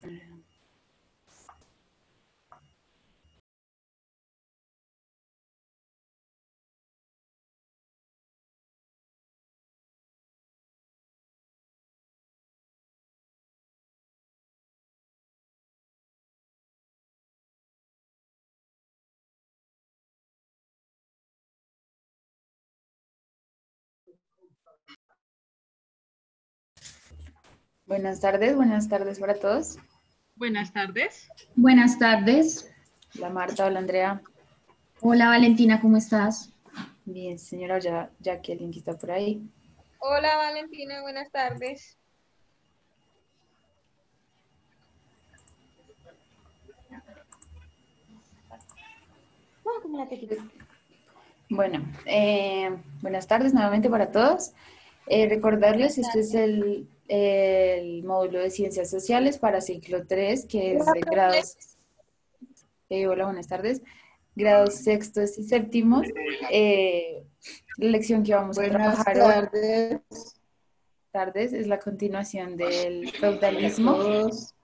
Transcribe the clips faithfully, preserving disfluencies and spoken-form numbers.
Buenas tardes, buenas tardes para todos. Buenas tardes. Buenas tardes. Hola Marta, hola Andrea. Hola Valentina, ¿cómo estás? Bien, señora, ya, ya que alguien que está por ahí. Hola Valentina, buenas tardes. Bueno, eh, buenas tardes nuevamente para todos. Eh, recordarles, este es el, el módulo de Ciencias Sociales para ciclo tres, que es de grados, eh, hola, buenas tardes, grados sextos y séptimos. Eh, la lección que vamos a Buenas trabajar hoy, tardes. tardes, es la continuación del Hola feudalismo. a todos.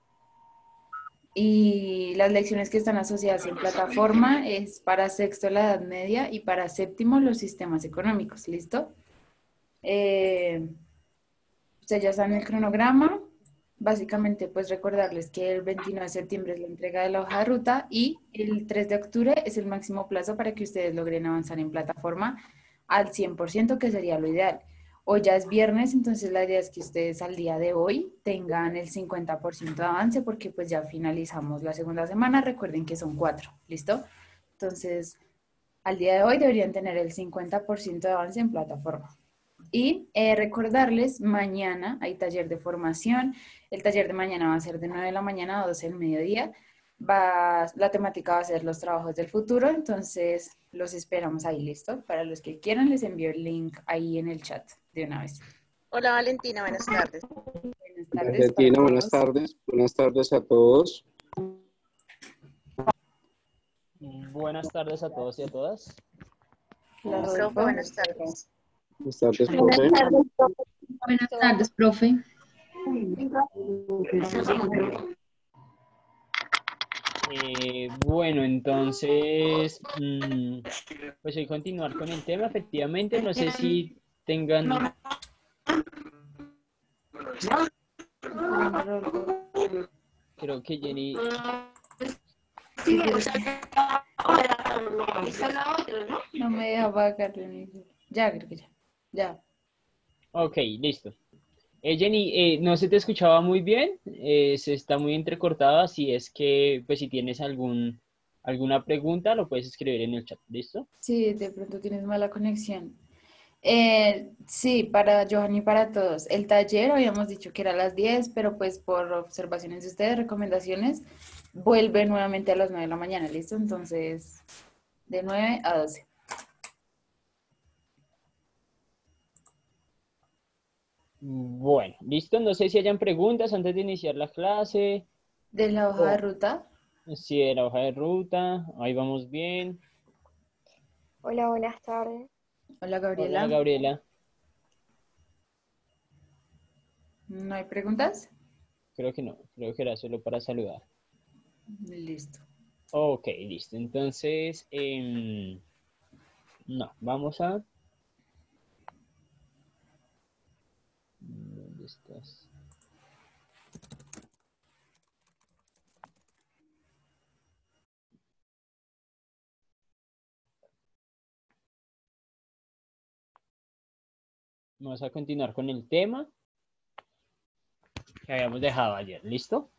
Y las lecciones que están asociadas en plataforma es para sexto la Edad Media y para séptimo los sistemas económicos. ¿Listo? Eh, ustedes ya saben el cronograma. Básicamente, pues recordarles que el veintinueve de septiembre es la entrega de la hoja de ruta y el tres de octubre es el máximo plazo para que ustedes logren avanzar en plataforma al cien por ciento, que sería lo ideal. Hoy ya es viernes, entonces la idea es que ustedes al día de hoy tengan el cincuenta por ciento de avance porque pues ya finalizamos la segunda semana. Recuerden que son cuatro, ¿listo? Entonces, al día de hoy deberían tener el cincuenta por ciento de avance en plataforma. Y eh, recordarles, mañana hay taller de formación. El taller de mañana va a ser de nueve de la mañana a doce del mediodía. Va, la temática va a ser los trabajos del futuro, entonces los esperamos ahí, ¿listo? Para los que quieran, les envío el link ahí en el chat de una vez. Hola Valentina, buenas tardes. Buenas tardes. Valentina, buenas tardes. Buenas tardes a todos. Buenas tardes a todos y a todas. Hola, Profe, Rodolfo. buenas tardes. Buenas tardes, profe. Buenas tardes, profe. Eh, bueno, entonces, mmm, pues voy a continuar con el tema. Efectivamente, no sé si tengan... Creo que Jenny... No me deja apagar. Ya, creo que ya. Ya. Ok, listo. Eh, Jenny, eh, no se te escuchaba muy bien, eh, se está muy entrecortada, si es que, pues si tienes algún, alguna pregunta, lo puedes escribir en el chat, ¿listo? Sí, de pronto tienes mala conexión. Eh, sí, para Johan y para todos. El taller habíamos dicho que era a las diez, pero pues por observaciones de ustedes, recomendaciones, vuelve nuevamente a las nueve de la mañana, ¿listo? Entonces, de nueve a doce. Bueno, listo, no sé si hayan preguntas antes de iniciar la clase. ¿De la hoja de ruta? Sí, de la hoja de ruta, ahí vamos bien. Hola, buenas tardes. Hola, Gabriela. Hola, Gabriela. ¿No hay preguntas? Creo que no, creo que era solo para saludar. Listo. Ok, listo. Entonces, eh, no, vamos a... ¿Dónde estás? Vamos a continuar con el tema que habíamos dejado ayer. ¿Listo?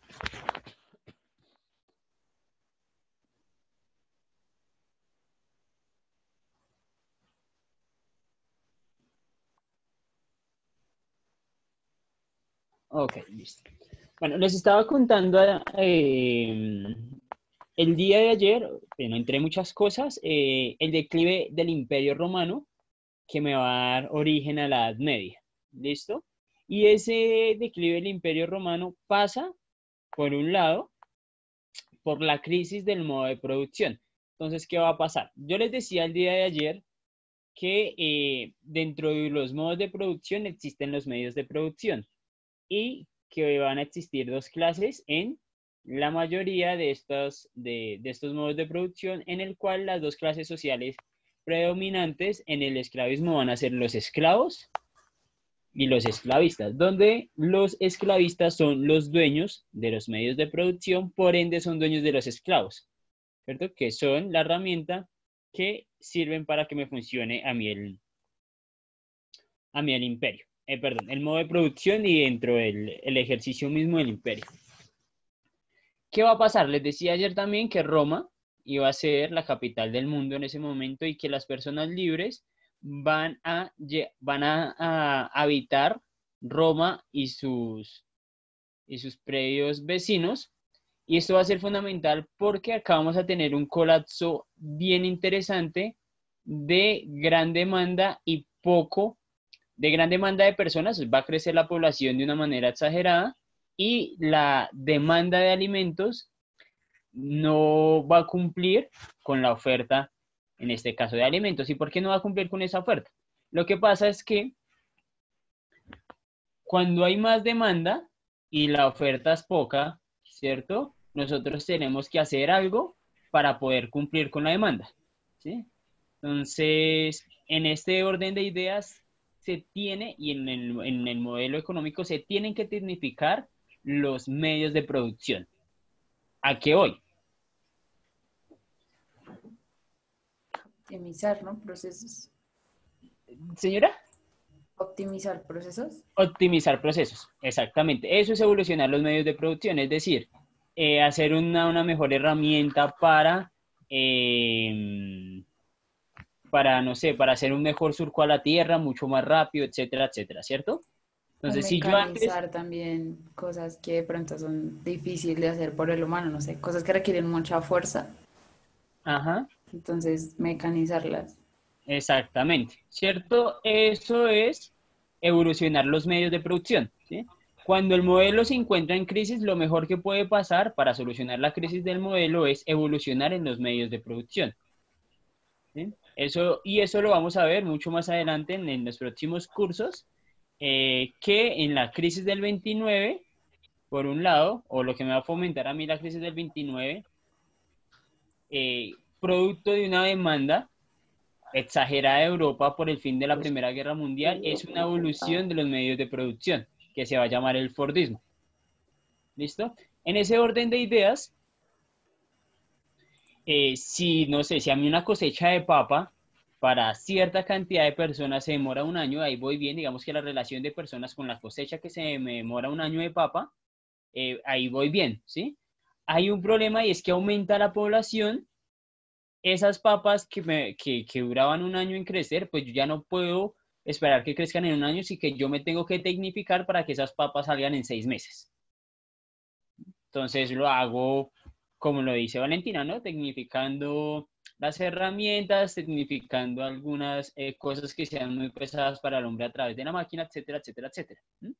Ok, listo. Bueno, les estaba contando eh, el día de ayer, bueno, entre muchas cosas, eh, el declive del Imperio Romano que me va a dar origen a la Edad Media. ¿Listo? Y ese declive del Imperio Romano pasa, por un lado, por la crisis del modo de producción. Entonces, ¿qué va a pasar? Yo les decía el día de ayer que eh, dentro de los modos de producción existen los medios de producción y que van a existir dos clases en la mayoría de estos, de, de estos modos de producción en el cual las dos clases sociales predominantes en el esclavismo van a ser los esclavos y los esclavistas, donde los esclavistas son los dueños de los medios de producción, por ende son dueños de los esclavos, ¿cierto? Que son la herramienta que sirven para que me funcione a mí el, a mí el imperio. Eh, perdón, el modo de producción y dentro del el ejercicio mismo del imperio. ¿Qué va a pasar? Les decía ayer también que Roma iba a ser la capital del mundo en ese momento y que las personas libres van a, van a, a habitar Roma y sus, y sus predios vecinos. Y esto va a ser fundamental porque acá vamos a tener un colapso bien interesante de gran demanda y poco, de gran demanda de personas. Va a crecer la población de una manera exagerada y la demanda de alimentos no va a cumplir con la oferta, en este caso de alimentos. ¿Y por qué no va a cumplir con esa oferta? Lo que pasa es que cuando hay más demanda y la oferta es poca, ¿cierto? Nosotros tenemos que hacer algo para poder cumplir con la demanda, ¿sí? Entonces, en este orden de ideas se tiene, y en el, en el modelo económico se tienen que tecnificar los medios de producción. ¿A qué voy? Optimizar, ¿no? Procesos. Señora. Optimizar procesos. Optimizar procesos, exactamente. Eso es evolucionar los medios de producción, es decir, eh, hacer una, una mejor herramienta para, eh, para, no sé, para hacer un mejor surco a la tierra, mucho más rápido, etcétera, etcétera, ¿cierto? Entonces, si yo antes... también cosas que de pronto son difíciles de hacer por el humano, no sé, cosas que requieren mucha fuerza. Ajá. Entonces, mecanizarlas. Exactamente, ¿cierto? Eso es evolucionar los medios de producción, ¿sí? Cuando el modelo se encuentra en crisis, lo mejor que puede pasar para solucionar la crisis del modelo es evolucionar en los medios de producción, ¿sí? Eso, y eso lo vamos a ver mucho más adelante en, en los próximos cursos, eh, que en la crisis del veintinueve, por un lado, o lo que me va a fomentar a mí la crisis del veintinueve, eh, producto de una demanda exagerada de Europa por el fin de la Primera Guerra Mundial, es una evolución de los medios de producción, que se va a llamar el Fordismo. ¿Listo? En ese orden de ideas, eh, si, no sé, si a mí una cosecha de papa para cierta cantidad de personas se demora un año, ahí voy bien, digamos que la relación de personas con la cosecha que se me demora un año de papa, eh, ahí voy bien, ¿sí? Hay un problema y es que aumenta la población. Esas papas que, me, que, que duraban un año en crecer, pues yo ya no puedo esperar que crezcan en un año, sino que yo me tengo que tecnificar para que esas papas salgan en seis meses. Entonces lo hago, como lo dice Valentina, ¿no? Tecnificando las herramientas, tecnificando algunas eh, cosas que sean muy pesadas para el hombre a través de la máquina, etcétera, etcétera, etcétera. ¿Mm?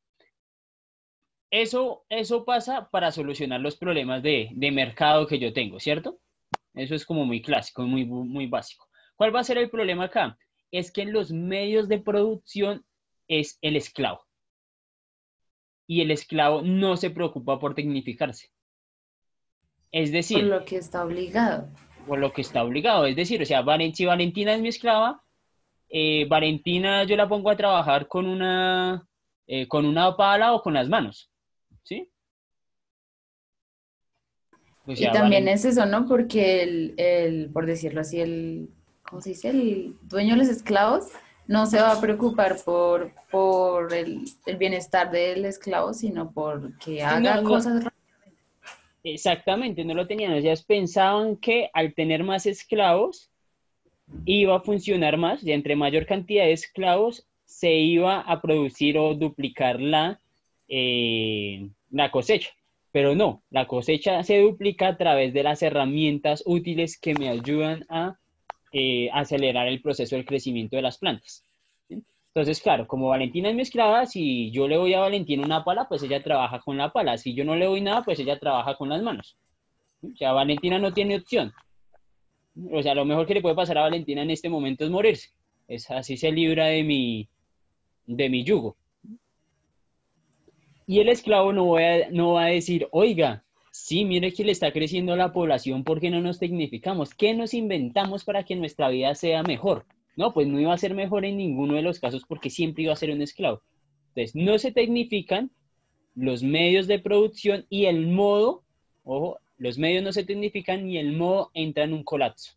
Eso, eso pasa para solucionar los problemas de, de mercado que yo tengo, ¿cierto? Eso es como muy clásico, muy, muy básico. ¿Cuál va a ser el problema acá? Es que en los medios de producción es el esclavo. Y el esclavo no se preocupa por tecnificarse. Es decir... Por lo que está obligado. Por lo que está obligado. Es decir, o sea, si Valentina es mi esclava, eh, Valentina yo la pongo a trabajar con una, eh, con una pala o con las manos. ¿Sí? O sea, y también vale. Es eso, ¿no? Porque el, el, por decirlo así, el, ¿cómo se dice? El dueño de los esclavos no se va a preocupar por, por el, el bienestar del esclavo, sino por que haga no, no, cosas rápidamente. Exactamente, no lo tenían. Ellas pensaban que al tener más esclavos iba a funcionar más, y entre mayor cantidad de esclavos se iba a producir o duplicar la, eh, la cosecha. Pero no, la cosecha se duplica a través de las herramientas útiles que me ayudan a eh, acelerar el proceso del crecimiento de las plantas. ¿Sí? Entonces, claro, como Valentina es mi esclava, si yo le doy a Valentina una pala, pues ella trabaja con la pala. Si yo no le doy nada, pues ella trabaja con las manos. ¿Sí? O sea, Valentina no tiene opción. O sea, lo mejor que le puede pasar a Valentina en este momento es morirse. Es, así se libra de mi, de mi yugo. Y el esclavo no va, a, no va a decir, oiga, Sí, mire que le está creciendo la población porque no nos tecnificamos. ¿Qué nos inventamos para que nuestra vida sea mejor? No, pues no iba a ser mejor en ninguno de los casos porque siempre iba a ser un esclavo. Entonces, no se tecnifican los medios de producción y el modo, ojo, los medios no se tecnifican y el modo entra en un colapso.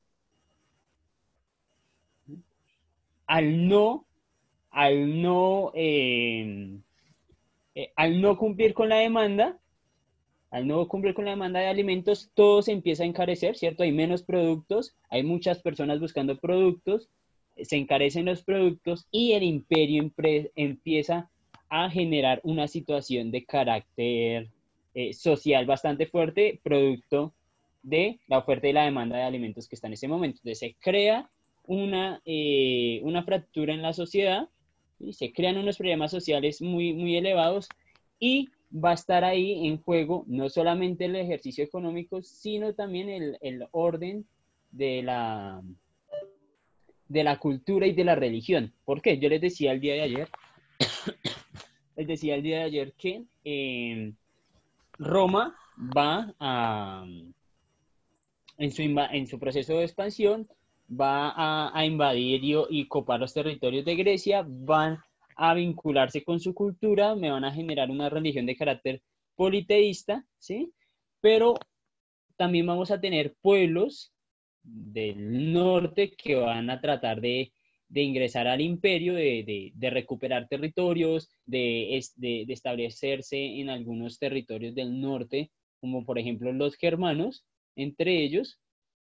Al no, al no, eh, eh, al no cumplir con la demanda, al no cumplir con la demanda de alimentos, todo se empieza a encarecer, ¿cierto? Hay menos productos, hay muchas personas buscando productos, se encarecen los productos y el imperio empieza a generar una situación de carácter eh, social bastante fuerte, producto de la oferta y la demanda de alimentos que está en ese momento. Entonces se crea una, eh, una fractura en la sociedad, y se crean unos problemas sociales muy, muy elevados y va a estar ahí en juego no solamente el ejercicio económico, sino también el, el orden de la, de la cultura y de la religión. ¿Por qué? Yo les decía el día de ayer, les decía el día de ayer que eh, Roma va a, en su, en su proceso de expansión, va a, a invadir y, y copar los territorios de Grecia, van a vincularse con su cultura, me van a generar una religión de carácter politeísta, ¿sí? Pero también vamos a tener pueblos del norte que van a tratar de, de ingresar al imperio, de, de, de recuperar territorios, de, de, de establecerse en algunos territorios del norte, como por ejemplo los germanos, entre ellos.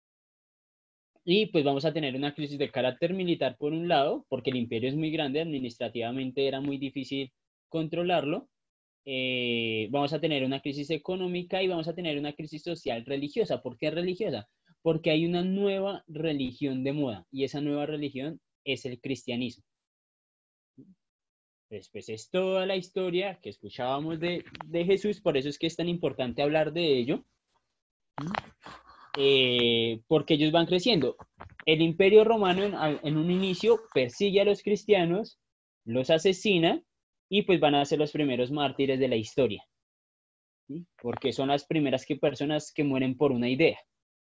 Y pues vamos a tener una crisis de carácter militar por un lado, porque el imperio es muy grande, administrativamente era muy difícil controlarlo. Eh, vamos a tener una crisis económica y vamos a tener una crisis social religiosa. ¿Por qué religiosa? Porque hay una nueva religión de moda y esa nueva religión es el cristianismo. Después es toda la historia que escuchábamos de, de Jesús, por eso es que es tan importante hablar de ello. Eh, porque ellos van creciendo. El imperio romano en, en un inicio persigue a los cristianos, los asesina y pues van a ser los primeros mártires de la historia, ¿sí? Porque son las primeras que personas que mueren por una idea.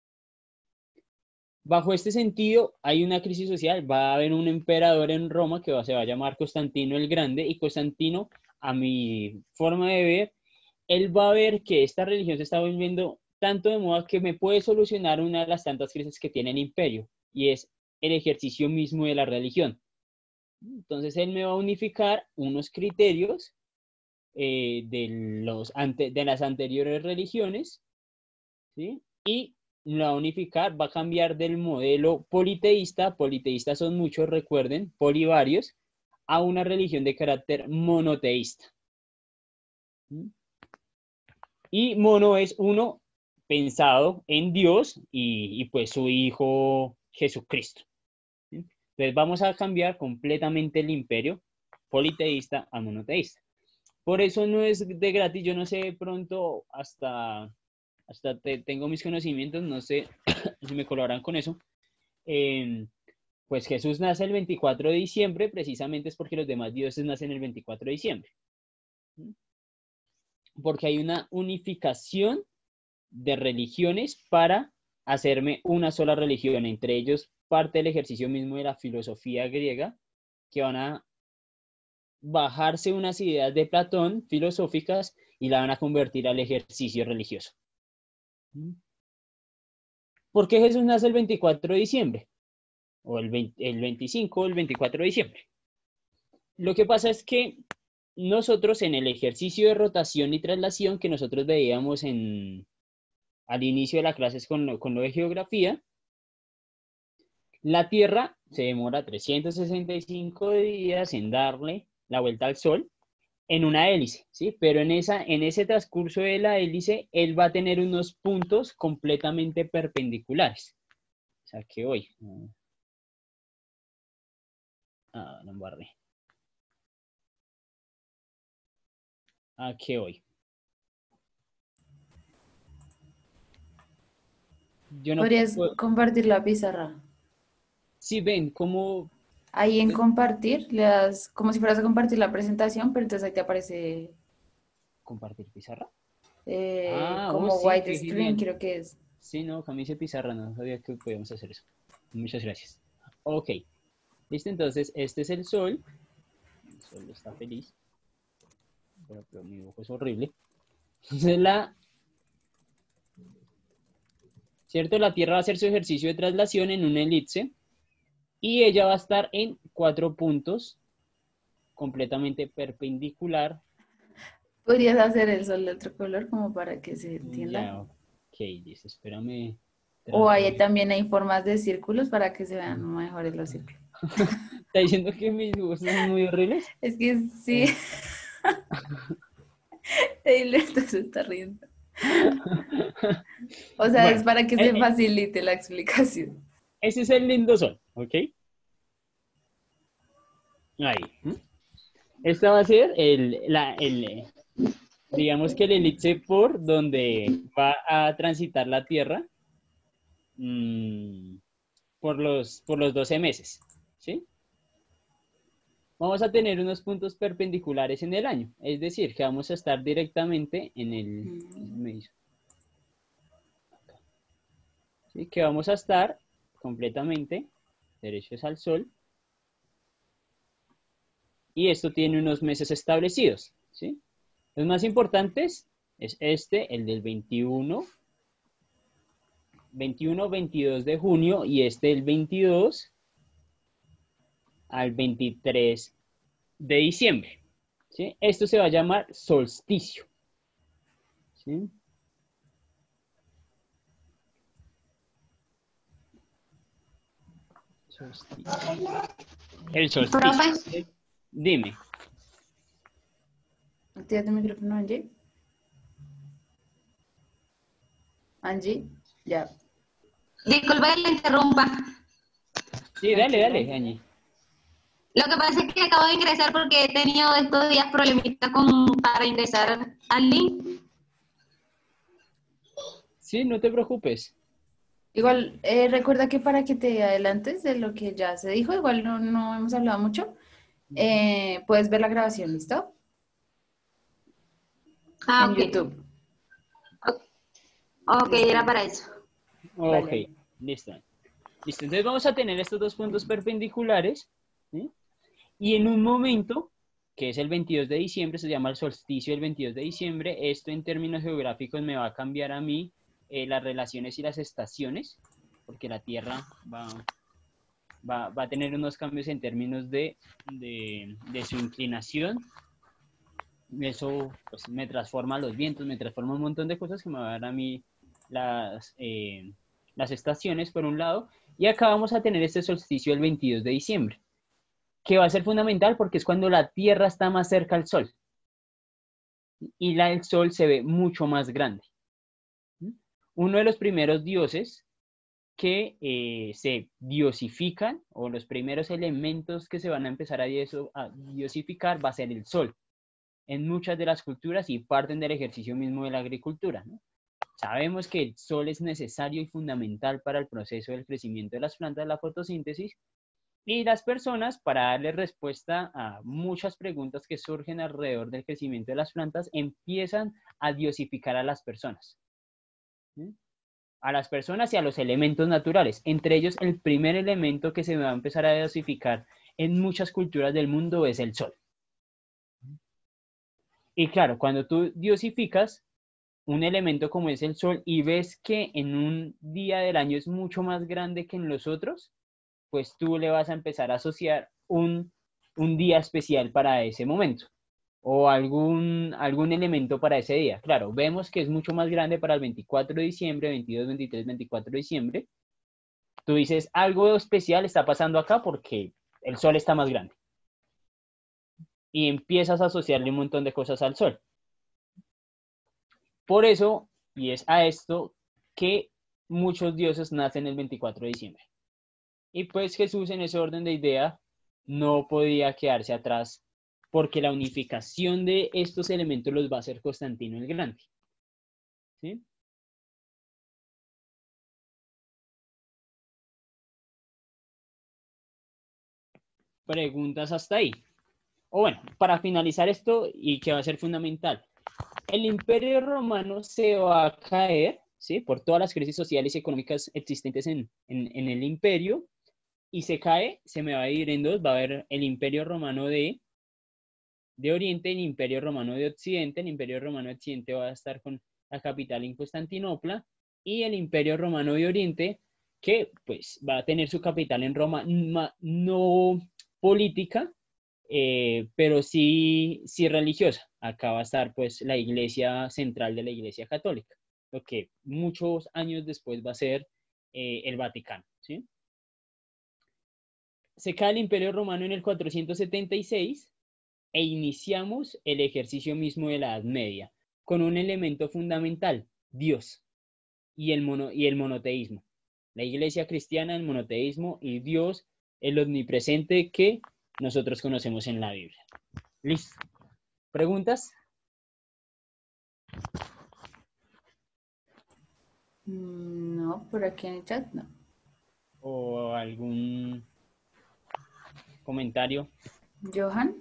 Bajo este sentido hay una crisis social, va a haber un emperador en Roma que va, se va a llamar Constantino el Grande, y Constantino, a mi forma de ver, él va a ver que esta religión se está volviendo tanto de moda que me puede solucionar una de las tantas crisis que tiene el imperio, y es el ejercicio mismo de la religión. Entonces él me va a unificar unos criterios eh, de, los ante, de las anteriores religiones, ¿sí? Y lo va a unificar, va a cambiar del modelo politeísta, politeístas son muchos, recuerden, polivarios, a una religión de carácter monoteísta. ¿Sí? Y mono es uno pensado en Dios y, y pues su Hijo Jesucristo. ¿Sí? Entonces vamos a cambiar completamente el imperio politeísta a monoteísta. Por eso no es de gratis, yo no sé de pronto hasta, hasta te, tengo mis conocimientos, no sé si me colaboran con eso. Eh, pues Jesús nace el veinticuatro de diciembre, precisamente es porque los demás dioses nacen el veinticuatro de diciembre. ¿Sí? Porque hay una unificación de religiones para hacerme una sola religión, entre ellos parte del ejercicio mismo de la filosofía griega, que van a bajarse unas ideas de Platón filosóficas y la van a convertir al ejercicio religioso. ¿Por qué Jesús nace el veinticuatro de diciembre? O el, veinte, el veinticinco o el veinticuatro de diciembre. Lo que pasa es que nosotros en el ejercicio de rotación y traslación que nosotros veíamos en, al inicio de las clases con lo, con lo de geografía, la Tierra se demora trescientos sesenta y cinco días en darle la vuelta al Sol en una hélice, ¿sí? Pero en, esa, en ese transcurso de la hélice, él va a tener unos puntos completamente perpendiculares. O sea, que hoy... Ah, no embarré. ¿A qué hoy? Yo no ¿Podrías puedo... compartir la pizarra? Sí, ven, cómo... Ahí en compartir, le das como si fueras a compartir la presentación, pero entonces ahí te aparece... ¿Compartir pizarra? eh, Ah, oh, como sí, qué widescreen, genial. creo que es. Sí, no, camisa de pizarra, no sabía que podíamos hacer eso. Muchas gracias. Ok, listo, entonces este es el sol. El sol está feliz. Pero, pero mi dibujo es horrible. Entonces la, ¿cierto? La Tierra va a hacer su ejercicio de traslación en una elipse y ella va a estar en cuatro puntos completamente perpendicular. ¿Podrías hacer el sol de otro color como para que se entienda? Ya, ok, listo, espérame. O Trato ahí de... también hay formas de círculos para que se vean mejores los círculos. ¿Está diciendo que mis dibujos son muy horribles? Es que sí, Eh, Taylor se está riendo. O sea, es Bueno, para que eh, se eh, facilite la explicación. ese es el lindo sol, ¿ok? Ahí. ¿m? Esta va a ser el, la, el, digamos que el elipse por donde va a transitar la Tierra mmm, por los, por los doce meses, ¿sí? Vamos a tener unos puntos perpendiculares en el año, es decir, que vamos a estar directamente en el, me hizo, ¿sí? Que vamos a estar completamente derechos al sol y esto tiene unos meses establecidos, ¿sí? Los más importantes es este, el del veintiuno, veintiuno, veintidós de junio y este el veintidós al veintitrés de diciembre, ¿sí? Esto se va a llamar solsticio, ¿sí? Solsticio. El solsticio. Profe, ¿Sí? Dime. Activa tu micrófono, Angie. Angie, ya, disculpe que le interrumpa. Sí, dale, tranquila. dale, Angie. Lo que pasa es que acabo de ingresar porque he tenido estos días problemitas con, para ingresar al link. Sí, no te preocupes. Igual, eh, recuerda que para que te adelantes de lo que ya se dijo, igual no, no hemos hablado mucho, eh, puedes ver la grabación, ¿listo? Ah, En ok. YouTube. Ok, Listo. era para eso. Ok, Vale. listo. Listo, entonces vamos a tener estos dos puntos perpendiculares, ¿sí? Y en un momento, que es el veintidós de diciembre, se llama el solsticio del veintidós de diciembre, esto en términos geográficos me va a cambiar a mí eh, las relaciones y las estaciones, porque la Tierra va, va, va a tener unos cambios en términos de, de, de su inclinación. Eso pues, me transforma los vientos, me transforma un montón de cosas que me van a dar a mí las, eh, las estaciones, por un lado. Y acá vamos a tener este solsticio el veintidós de diciembre, que va a ser fundamental porque es cuando la Tierra está más cerca al Sol. Y la, el Sol se ve mucho más grande. Uno de los primeros dioses que eh, se diosifican, o los primeros elementos que se van a empezar a, dioso, a diosificar, va a ser el Sol. En muchas de las culturas y parten del ejercicio mismo de la agricultura, ¿no? Sabemos que el sol es necesario y fundamental para el proceso del crecimiento de las plantas, la fotosíntesis, y las personas, para darle respuesta a muchas preguntas que surgen alrededor del crecimiento de las plantas, empiezan a diosificar a las personas. ¿Sí? A las personas y a los elementos naturales. Entre ellos, el primer elemento que se va a empezar a diosificar en muchas culturas del mundo es el sol. Y claro, cuando tú diosificas un elemento como es el sol y ves que en un día del año es mucho más grande que en los otros, pues tú le vas a empezar a asociar un, un día especial para ese momento o algún, algún elemento para ese día. Claro, vemos que es mucho más grande para el veinticuatro de diciembre, veintidós, veintitrés, veinticuatro de diciembre. Tú dices, algo especial está pasando acá porque el sol está más grande. Y empiezas a asociarle un montón de cosas al sol. Por eso, y es a esto que muchos dioses nacen el veinticuatro de diciembre. Y pues Jesús en ese orden de idea no podía quedarse atrás porque la unificación de estos elementos los va a hacer Constantino el Grande. ¿Sí? Preguntas hasta ahí. O bueno, para finalizar esto y que va a ser fundamental. el Imperio Romano se va a caer, ¿sí? Por todas las crisis sociales y económicas existentes en, en, en el imperio, y se cae, se me va a dividir en dos, va a haber el Imperio Romano de, de Oriente y el Imperio Romano de Occidente. El Imperio Romano de Occidente va a estar con la capital en Constantinopla, y el Imperio Romano de Oriente, que pues va a tener su capital en Roma, no política, eh, pero sí, sí religiosa. Acá va a estar pues la iglesia central de la Iglesia Católica, lo que muchos años después va a ser eh, el Vaticano, ¿sí? Se cae el Imperio Romano en el cuatrocientos setenta y seis e iniciamos el ejercicio mismo de la Edad Media, con un elemento fundamental, Dios y el, mono, y el monoteísmo. La iglesia cristiana, el monoteísmo y Dios, el omnipresente que nosotros conocemos en la Biblia. ¿Listo? ¿Preguntas? No, por aquí en el chat no. ¿O algún comentario? ¿Johan?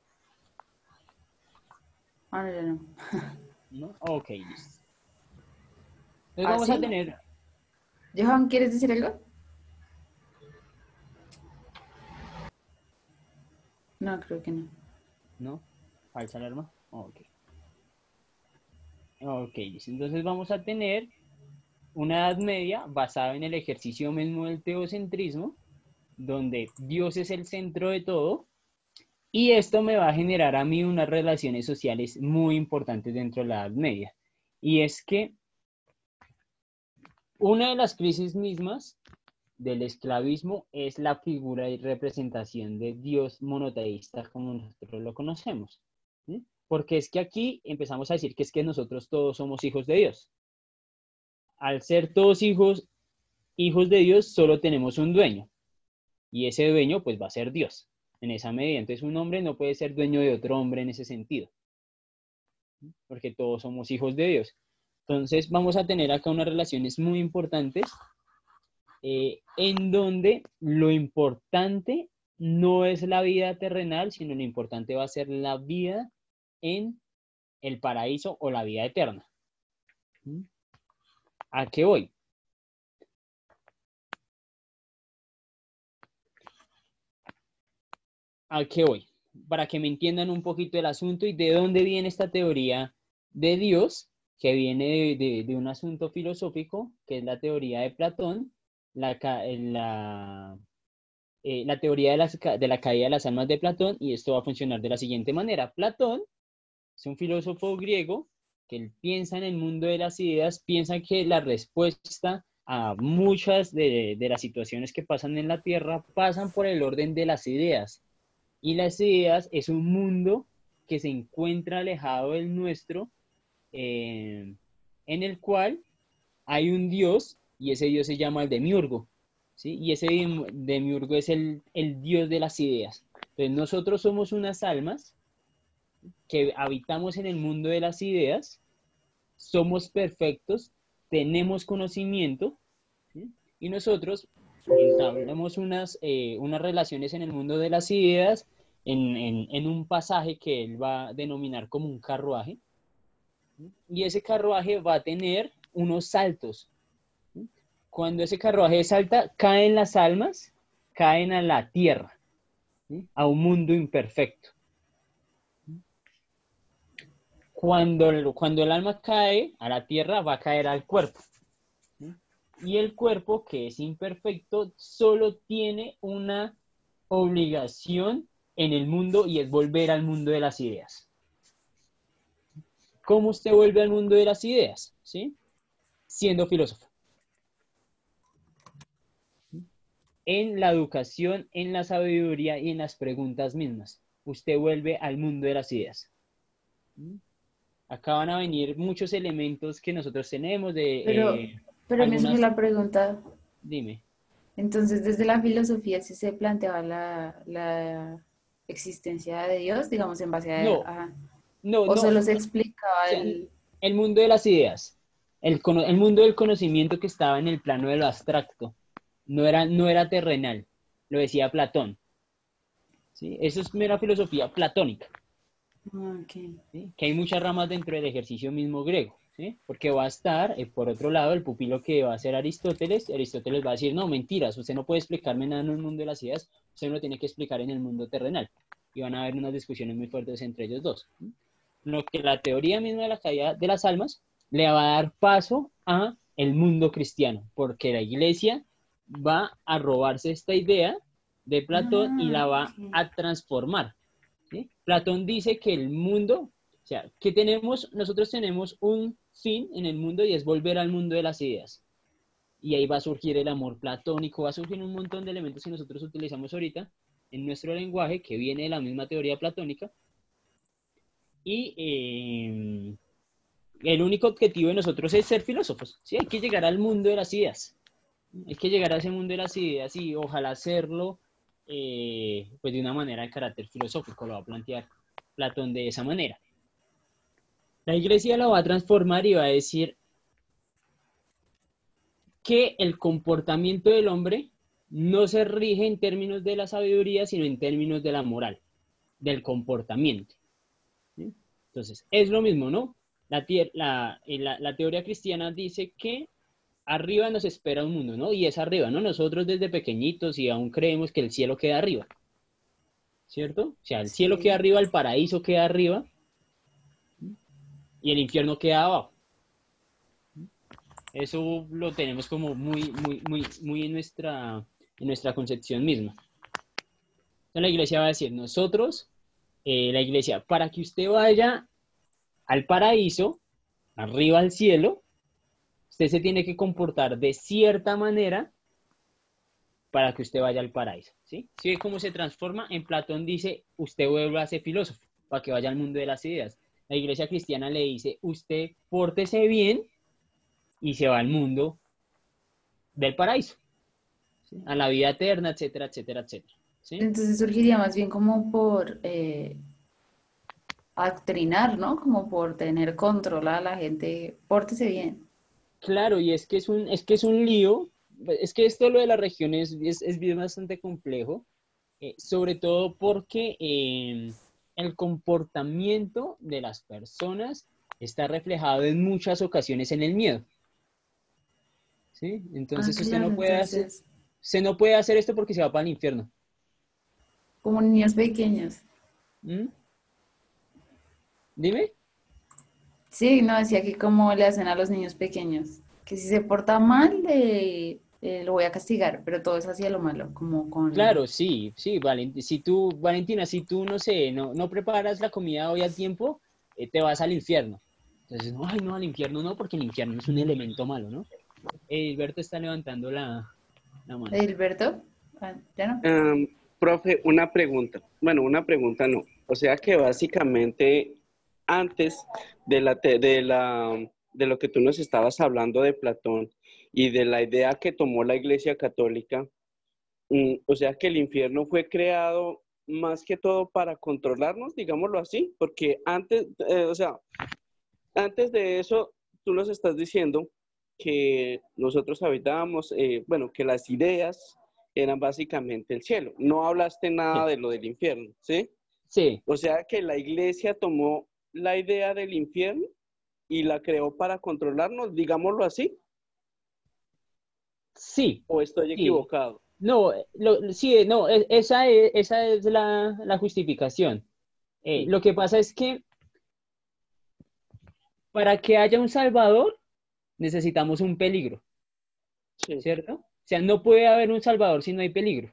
Ah, no, ya no. ¿No? Ok, listo. Entonces ¿Ah, vamos sí? a tener... Johan, ¿quieres decir algo? No, creo que no. ¿No? ¿Falsa alarma? Ok. Ok, listo. Entonces vamos a tener una Edad Media basada en el ejercicio mismo del teocentrismo, donde Dios es el centro de todo, y esto me va a generar a mí unas relaciones sociales muy importantes dentro de la Edad Media. Y es que una de las crisis mismas del esclavismo es la figura y representación de Dios monoteísta como nosotros lo conocemos, ¿sí? Porque es que aquí empezamos a decir que es que nosotros todos somos hijos de Dios. Al ser todos hijos, hijos de Dios, solo tenemos un dueño, y ese dueño pues va a ser Dios, en esa medida. Entonces un hombre no puede ser dueño de otro hombre en ese sentido, porque todos somos hijos de Dios. Entonces vamos a tener acá unas relaciones muy importantes, eh, en donde lo importante no es la vida terrenal, sino lo importante va a ser la vida en el paraíso o la vida eterna. ¿A qué voy? ¿A qué voy? Para que me entiendan un poquito el asunto y de dónde viene esta teoría de Dios, que viene de, de, de un asunto filosófico, que es la teoría de Platón, la, la, eh, la teoría de, las, de la caída de las almas de Platón, y esto va a funcionar de la siguiente manera. Platón es un filósofo griego que él piensa en el mundo de las ideas, piensa que la respuesta a muchas de, de las situaciones que pasan en la Tierra pasan por el orden de las ideas. Y las ideas es un mundo que se encuentra alejado del nuestro, eh, en el cual hay un Dios, y ese Dios se llama el Demiurgo, ¿sí? Y ese Demiurgo es el, el Dios de las ideas. Entonces nosotros somos unas almas que habitamos en el mundo de las ideas, somos perfectos, tenemos conocimiento, ¿sí? Y nosotros entablamos unas, eh, unas relaciones en el mundo de las ideas, en, en, en un pasaje que él va a denominar como un carruaje, ¿sí? Y ese carruaje va a tener unos saltos, ¿sí? Cuando ese carruaje salta, caen las almas, caen a la tierra, ¿sí? A un mundo imperfecto. Cuando, cuando el alma cae a la tierra, va a caer al cuerpo, ¿sí? Y el cuerpo, que es imperfecto, solo tiene una obligación en el mundo, y es volver al mundo de las ideas. ¿Cómo usted vuelve al mundo de las ideas? ¿Sí? Siendo filósofo. En la educación, en la sabiduría y en las preguntas mismas, usted vuelve al mundo de las ideas. Acá van a venir muchos elementos que nosotros tenemos de... Pero, eh, pero me algunas... surge la pregunta. Dime. Entonces, desde la filosofía, ¿sí se planteaba la, la existencia de Dios, digamos, en base a... No, a no, o no. solo se explicaba O sea, el... el mundo de las ideas, el, el mundo del conocimiento que estaba en el plano de lo abstracto, no era, no era terrenal, lo decía Platón. ¿Sí? Eso es mera filosofía platónica. Ok. ¿sí? Que hay muchas ramas dentro del ejercicio mismo griego, ¿sí? Porque va a estar, eh, por otro lado, el pupilo que va a ser Aristóteles. Aristóteles va a decir, no, mentiras, usted no puede explicarme nada en el mundo de las ideas, usted me lo tiene que explicar en el mundo terrenal. Y van a haber unas discusiones muy fuertes entre ellos dos. ¿sí? Lo que la teoría misma de la caída de las almas le va a dar paso a el mundo cristiano, porque la iglesia va a robarse esta idea de Platón y Ah, la va ok. a transformar. ¿sí? Platón dice que el mundo, o sea, que tenemos, nosotros tenemos un fin en el mundo y es volver al mundo de las ideas. Y ahí va a surgir el amor platónico, va a surgir un montón de elementos que nosotros utilizamos ahorita en nuestro lenguaje, que viene de la misma teoría platónica. Y eh, el único objetivo de nosotros es ser filósofos. ¿sí? Hay que llegar al mundo de las ideas. Hay que llegar a ese mundo de las ideas y ojalá hacerlo eh, pues de una manera de carácter filosófico, lo va a plantear Platón de esa manera. La iglesia lo va a transformar y va a decir que el comportamiento del hombre no se rige en términos de la sabiduría, sino en términos de la moral, del comportamiento. ¿sí? Entonces, es lo mismo, ¿no? La, la, la, la teoría cristiana dice que arriba nos espera un mundo, ¿no? Y es arriba, ¿no? Nosotros desde pequeñitos y aún creemos que el cielo queda arriba, ¿cierto? O sea, el cielo queda Sí. arriba, el paraíso queda arriba y el infierno queda abajo. Eso lo tenemos como muy, muy, muy, muy en nuestra, en nuestra concepción misma. Entonces la iglesia va a decir, nosotros, eh, la iglesia, para que usted vaya al paraíso, arriba al cielo, usted se tiene que comportar de cierta manera para que usted vaya al paraíso, ¿sí? ¿Sí? ¿Cómo se transforma? En Platón dice, usted vuelve a ser filósofo, para que vaya al mundo de las ideas. La iglesia cristiana le dice, usted pórtese bien y se va al mundo del paraíso, ¿sí? A la vida eterna, etcétera, etcétera, etcétera, ¿sí? Entonces surgiría más bien como por eh, adoctrinar, ¿no? Como por tener controlada a la gente. Pórtese bien. Claro, y es que es un, es que es un lío, es que esto lo de las regiones es, es bien bastante complejo, eh, sobre todo porque eh, el comportamiento de las personas está reflejado en muchas ocasiones en el miedo, ¿sí? Ah, Entonces usted claro, no puede hacer, entonces, usted no puede hacer esto porque se va para el infierno. como niños pequeños. ¿Mm? Dime. Sí, no, decía que como le hacen a los niños pequeños, que si se porta mal, eh, eh, lo voy a castigar, pero todo es hacia lo malo, como con... Claro, sí, sí, Valent si tú, Valentina, si tú, no sé, no, no preparas la comida hoy a tiempo, eh, te vas al infierno. Entonces, no, ay, no, al infierno no, porque el infierno es un elemento malo, ¿no? Eh, Hilberto está levantando la, la mano. ¿Edilberto? Ah, ¿ya no? Um, profe, una pregunta. Bueno, una pregunta no. O sea que básicamente antes de la, te- de la, de lo que tú nos estabas hablando de Platón y de la idea que tomó la Iglesia Católica, mm, o sea que el infierno fue creado más que todo para controlarnos, digámoslo así, porque antes, eh, o sea, antes de eso, tú nos estás diciendo que nosotros habitábamos, eh, bueno, que las ideas eran básicamente el cielo. No hablaste nada Sí, de lo del infierno, ¿sí? sí, O sea que la iglesia tomó la idea del infierno y la creó para controlarnos, digámoslo así, sí, ¿o estoy sí. equivocado? No, lo, sí, no, e- esa es, esa es la, la justificación. Eh, Mm, lo que pasa es que para que haya un salvador, necesitamos un peligro, sí, ¿cierto? O sea, no puede haber un salvador si no hay peligro.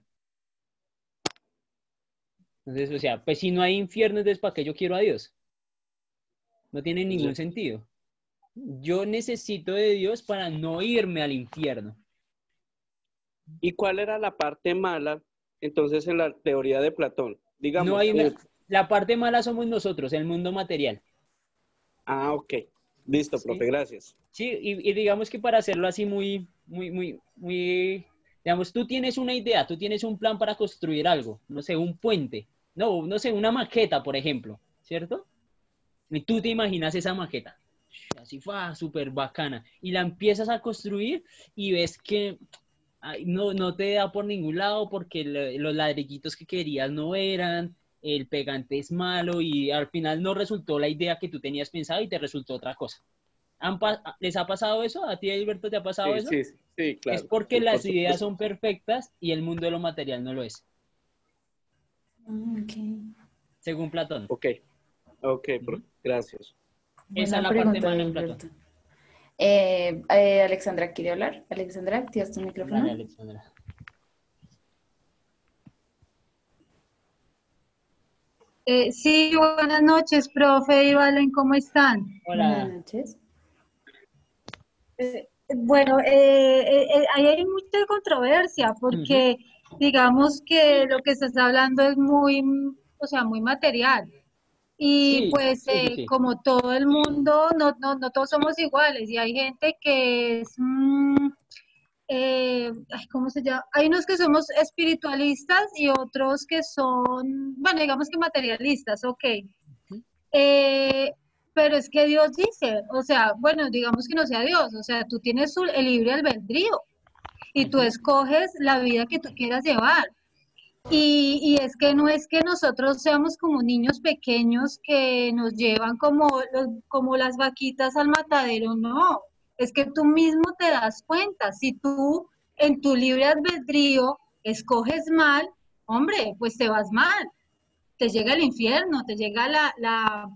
Entonces, o sea, pues si no hay infierno, entonces ¿para qué yo quiero a Dios? No tiene ya. ningún sentido. Yo necesito de Dios para no irme al infierno. ¿Y cuál era la parte mala entonces en la teoría de Platón? No Digamos, hay una... eh, La parte mala somos nosotros, el mundo material. ah, ok, listo, profe, ¿Sí? gracias. Sí, y, y digamos que para hacerlo así muy, muy, muy, muy, digamos, tú tienes una idea, tú tienes un plan para construir algo, no sé, un puente, no, no sé, una maqueta, por ejemplo, ¿cierto? Y tú te imaginas esa maqueta, así fue, súper bacana, y la empiezas a construir y ves que ay, no, no te da por ningún lado porque lo- los ladrillitos que querías no eran, el pegante es malo y al final no resultó la idea que tú tenías pensado y te resultó otra cosa. ¿Han pa- ¿Les ha pasado eso? ¿A ti, Alberto, te ha pasado Sí, eso? sí, sí, sí, claro. Es porque Sí, por las ideas supuesto. son perfectas y el mundo de lo material no lo es, Ah, ok. según Platón. Ok, ok, Ujú. gracias. Esa es Buena la parte pregunta, mala en Platón. Alberto. Eh, eh, Alexandra, ¿quiere hablar? Alexandra, ¿activas tu Dale, micrófono? Alexandra. Eh, sí, buenas noches, profe y Valen, ¿cómo están? Buenas Hola. noches. Eh, bueno, eh, eh, eh, ahí hay mucha controversia Ujú. porque digamos que lo que estás hablando es muy, mm, o sea, muy material. Y Sí, pues sí, sí, eh, sí. como todo el mundo, no, no, no todos somos iguales y hay gente que es, mm, eh, ay, ¿cómo se llama? Hay unos que somos espiritualistas y otros que son, bueno, digamos que materialistas, ok. Ujú. Eh, pero es que Dios dice, o sea, bueno, digamos que no sea Dios, o sea, tú tienes su- el libre albedrío y tú Ujú. escoges la vida que tú quieras llevar. Y, y es que no es que nosotros seamos como niños pequeños que nos llevan como, los- como las vaquitas al matadero, no. Es que tú mismo te das cuenta, si tú en tu libre albedrío escoges mal, hombre, pues te vas mal, te llega el infierno, te llega la, la,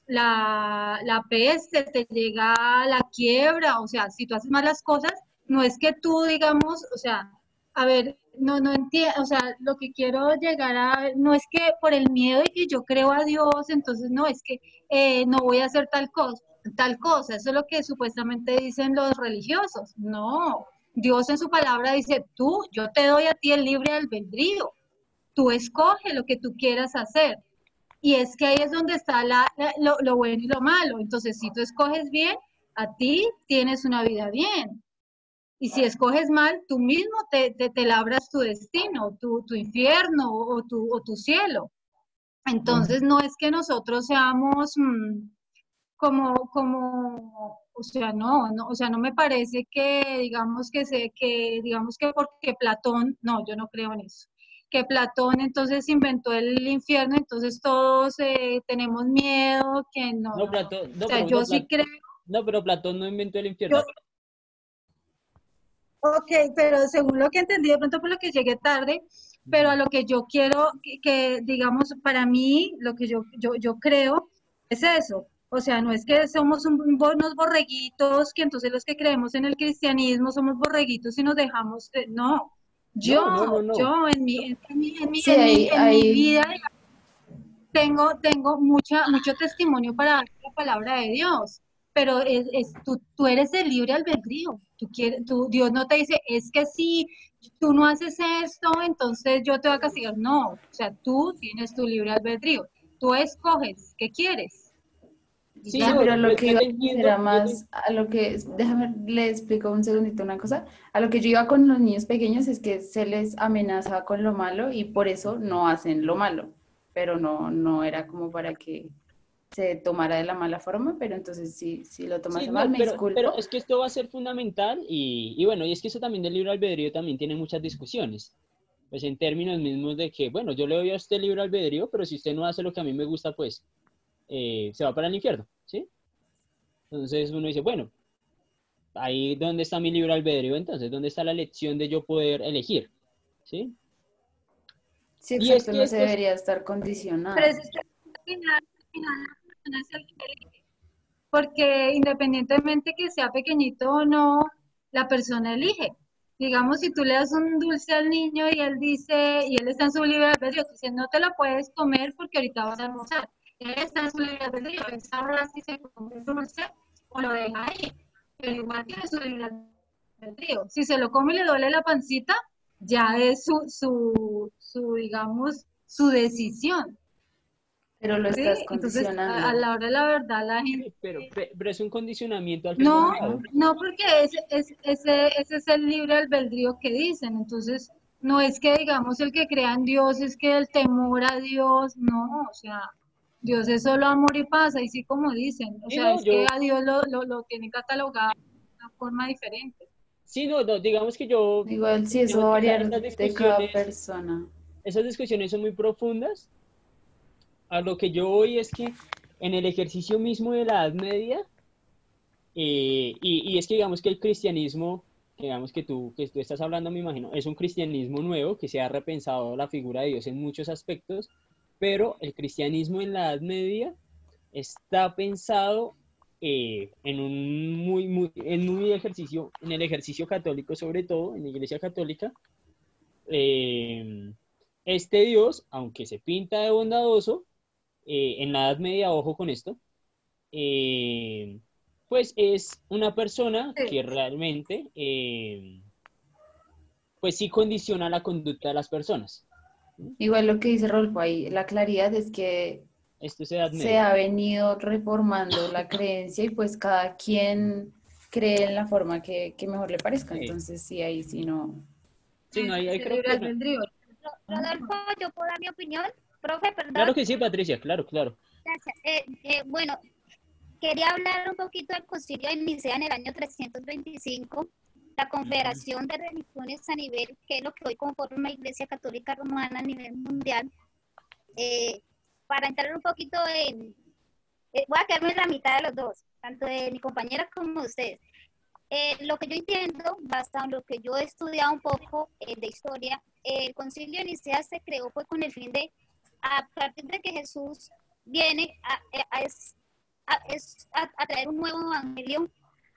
la, la peste, te llega la quiebra, o sea, si tú haces malas cosas, no es que tú, digamos, o sea, a ver, no, no entiendo, o sea, lo que quiero llegar a, no es que por el miedo de que yo creo a Dios, entonces no, es que eh, no voy a hacer tal cosa, tal cosa, eso es lo que supuestamente dicen los religiosos, no, Dios en su palabra dice, tú, yo te doy a ti el libre albedrío, tú escoges lo que tú quieras hacer. Y es que ahí es donde está la, la- lo, lo bueno y lo malo. Entonces, si tú escoges bien, a ti tienes una vida bien. Y si escoges mal, tú mismo te, te, te labras tu destino, tu, tu infierno o tu, o tu cielo. Entonces, no es que nosotros seamos mm, como, como, o sea, no, no, o sea, no me parece que digamos que se, que digamos que porque Platón, no, yo no creo en eso. Que Platón entonces inventó el infierno, entonces todos eh, tenemos miedo, que no, No, no, no. Platón, O no, sea, pero yo no, sí Plat- creo, no, pero Platón no inventó el yo, infierno. ok, pero según lo que entendí, de pronto por lo que llegué tarde, pero a Ujú. lo que yo quiero, que, que, digamos, para mí, lo que yo, yo, yo creo es eso. O sea, no es que somos un- unos borreguitos, que entonces los que creemos en el cristianismo somos borreguitos y nos dejamos, de- no. Yo, No, no, no, no. yo en mi, en mi, en mi, Sí, en hay, mi, en mi hay, vida tengo, tengo mucha, mucho testimonio para dar la palabra de Dios, pero es, es- tú, tú eres el libre albedrío. Tú quieres, tú, Dios no te dice, es que si tú no haces esto, entonces yo te voy a castigar. No, o sea, tú tienes tu libre albedrío. Tú escoges qué quieres y Sí, sí, ya. no, pero a lo yo, que yo iba te era entiendo, yo te, más, a lo que, déjame, le explico un segundito una cosa, a lo que yo iba con los niños pequeños es que se les amenaza con lo malo y por eso Ujú. no hacen lo malo, pero no, no era como para que se tomara de la mala forma, pero entonces sí, si lo Sí, tomas a mal, no, me pero, pero disculpo. es que esto va a ser fundamental y, y bueno, y es que eso también del libre albedrío también tiene muchas discusiones. Pues en términos mismos de que, bueno, yo le doy a usted libre albedrío, pero si usted no hace lo que a mí me gusta, pues eh, se va para el infierno, ¿sí? Entonces uno dice, bueno, ahí dónde está mi libre albedrío, entonces, ¿dónde está la elección de yo poder elegir? ¿Sí? Sí, Y es exacto, que no se esto es, debería estar Pero condicionado. es que al final, al final la persona es el que elige. Porque independientemente que sea pequeñito o no, la persona elige. Digamos, si tú le das un dulce al niño y él dice, y él está en su libre albedrío, tú dices, no te lo puedes comer porque ahorita vas a almorzar. Él está en su libre albedrío, él sabrá si se come el dulce o lo deja ahí. Pero igual tiene su libre albedrío. Si se lo come y le duele la pancita, ya es su, su, su digamos, su decisión. Pero lo estás ¿Sí? Entonces, a, a condicionando. la hora de la verdad, la gente sí, pero, pe- pero es un condicionamiento al fin y al no, Ajá. cabo. no, porque ese, ese, ese, ese es el libre albedrío que dicen. Entonces, no es que digamos el que crea en Dios es que el temor a Dios, no, o sea, Dios es solo amor y paz, y sí como dicen. O Sí, sea, no, es que yo, a Dios lo, lo, lo tienen catalogado de una forma diferente. sí, no, no, digamos que yo, Igual sí, eso digamos va a que esa- variar esas de cada discusiones, persona. esas discusiones son muy profundas a lo que yo voy es que en el ejercicio mismo de la Edad Media, eh, y, y es que digamos que el cristianismo, que digamos que tú, que tú estás hablando, me imagino, es un cristianismo nuevo que se ha repensado la figura de Dios en muchos aspectos, pero el cristianismo en la Edad Media está pensado eh, en un muy, muy, en muy ejercicio, en el ejercicio católico sobre todo, en la Iglesia Católica. Eh, este Dios, aunque se pinta de bondadoso, eh, en la Edad Media, ojo con esto, eh, pues es una persona que realmente, eh, pues sí condiciona la conducta de las personas. Igual lo que dice Rolfo ahí, la claridad es que Esto es Edad se Media. ha venido reformando la creencia y pues cada quien cree en la forma que, que mejor le parezca. Sí, Entonces sí, ahí sí no. sí, no, ahí, ahí El creo libre que no. albedrío. Rodolfo, ¿yo puedo dar mi opinión? Profe, perdón. Claro que sí, Patricia, claro, claro. Gracias. Eh, eh, bueno, quería hablar un poquito del concilio de Nicea en el año trescientos veinticinco, la confederación de religiones a nivel, que es lo que hoy conforma la Iglesia Católica Romana a nivel mundial. Eh, para entrar un poquito en, eh, voy a quedarme en la mitad de los dos, tanto de mi compañera como de ustedes. Eh, lo que yo entiendo, basado en lo que yo he estudiado un poco eh, de historia, eh, el concilio de Nicea se creó pues con el fin de, a partir de que Jesús viene a, a, a, a, a traer un nuevo evangelio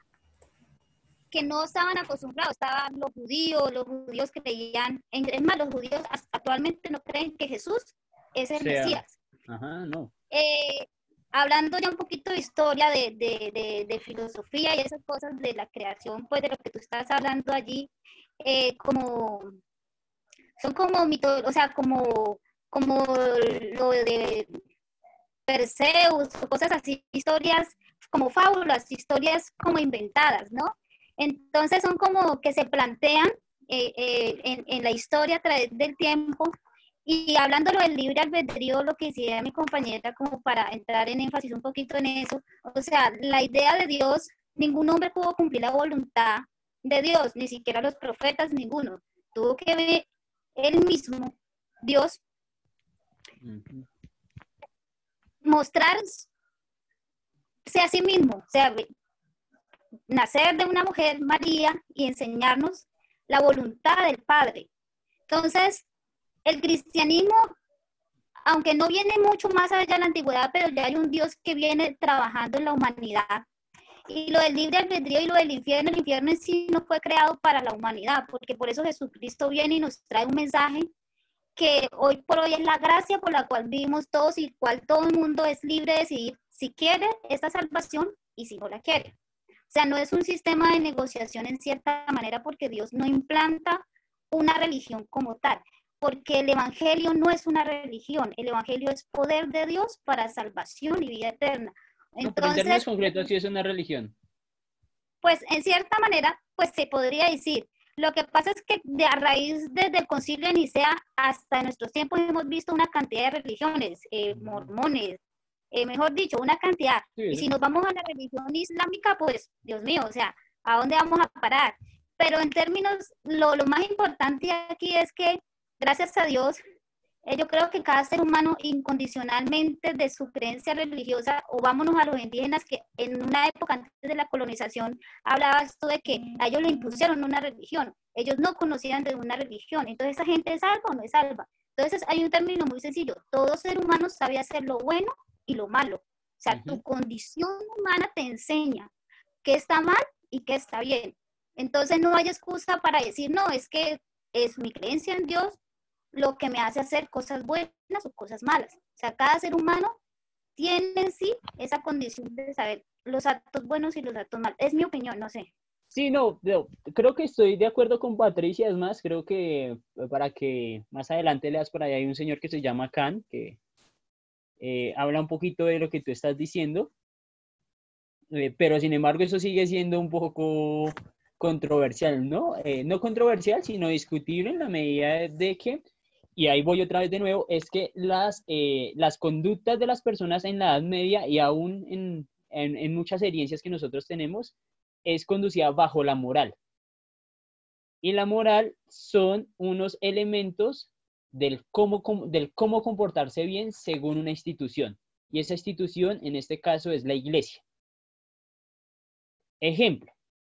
que no estaban acostumbrados, estaban los judíos, los judíos creían, es más, los judíos actualmente no creen que Jesús es el Sea, Mesías. ajá, no. Eh, hablando ya un poquito de historia, de, de, de, de filosofía y esas cosas de la creación, pues de lo que tú estás hablando allí, eh, como, son como mitos, o sea, como, como lo de Perseus, o cosas así, historias como fábulas, historias como inventadas, ¿no? Entonces son como que se plantean eh, eh, en, en la historia a través del tiempo. Y hablándolo del libre albedrío, lo que decía mi compañera, como para entrar en énfasis un poquito en eso, o sea, la idea de Dios, ningún hombre pudo cumplir la voluntad de Dios, ni siquiera los profetas, ninguno. Tuvo que ver él mismo, Dios, uh-huh. mostrarse a sí mismo, o sea, nacer de una mujer, María, y enseñarnos la voluntad del Padre. Entonces, el cristianismo, aunque no viene mucho más allá de la antigüedad, pero ya hay un Dios que viene trabajando en la humanidad. Y lo del libre albedrío y lo del infierno, el infierno en sí no fue creado para la humanidad, porque por eso Jesucristo viene y nos trae un mensaje que hoy por hoy es la gracia por la cual vivimos todos y cual todo el mundo es libre de decidir si quiere esta salvación y si no la quiere. O sea, no es un sistema de negociación en cierta manera porque Dios no implanta una religión como tal. Porque el evangelio no es una religión, el evangelio es poder de Dios para salvación y vida eterna. Entonces, no, pero en términos concretos sí es una religión. Pues en cierta manera, pues se podría decir. Lo que pasa es que de a raíz desde el concilio de Nicea hasta nuestros tiempos hemos visto una cantidad de religiones, eh, mormones, eh, mejor dicho, una cantidad. Sí, y si nos vamos a la religión islámica, pues, Dios mío, o sea, ¿a dónde vamos a parar? Pero en términos, lo, lo más importante aquí es que gracias a Dios, eh, yo creo que cada ser humano incondicionalmente de su creencia religiosa, o vámonos a los indígenas que en una época antes de la colonización hablaba esto de que a ellos le impusieron una religión, ellos no conocían de una religión, entonces esa gente es salva o no es salva. Entonces hay un término muy sencillo, todo ser humano sabe hacer lo bueno y lo malo, o sea, uh-huh. Tu condición humana te enseña qué está mal y qué está bien. Entonces no hay excusa para decir, no, es que es mi creencia en Dios lo que me hace hacer cosas buenas o cosas malas. O sea, cada ser humano tiene en sí esa condición de saber los actos buenos y los actos malos. Es mi opinión, no sé. Sí, no, no, creo que estoy de acuerdo con Patricia. Es más, creo que para que más adelante leas por ahí hay un señor que se llama Kant, que eh, habla un poquito de lo que tú estás diciendo. Eh, pero sin embargo eso sigue siendo un poco controversial, ¿no? Eh, no controversial, sino discutible en la medida de que, y ahí voy otra vez de nuevo, es que las, eh, las conductas de las personas en la Edad Media y aún en, en, en muchas herencias que nosotros tenemos, es conducida bajo la moral. Y la moral son unos elementos del cómo, cómo- del cómo comportarse bien según una institución. Y esa institución, en este caso, es la iglesia. Ejemplo.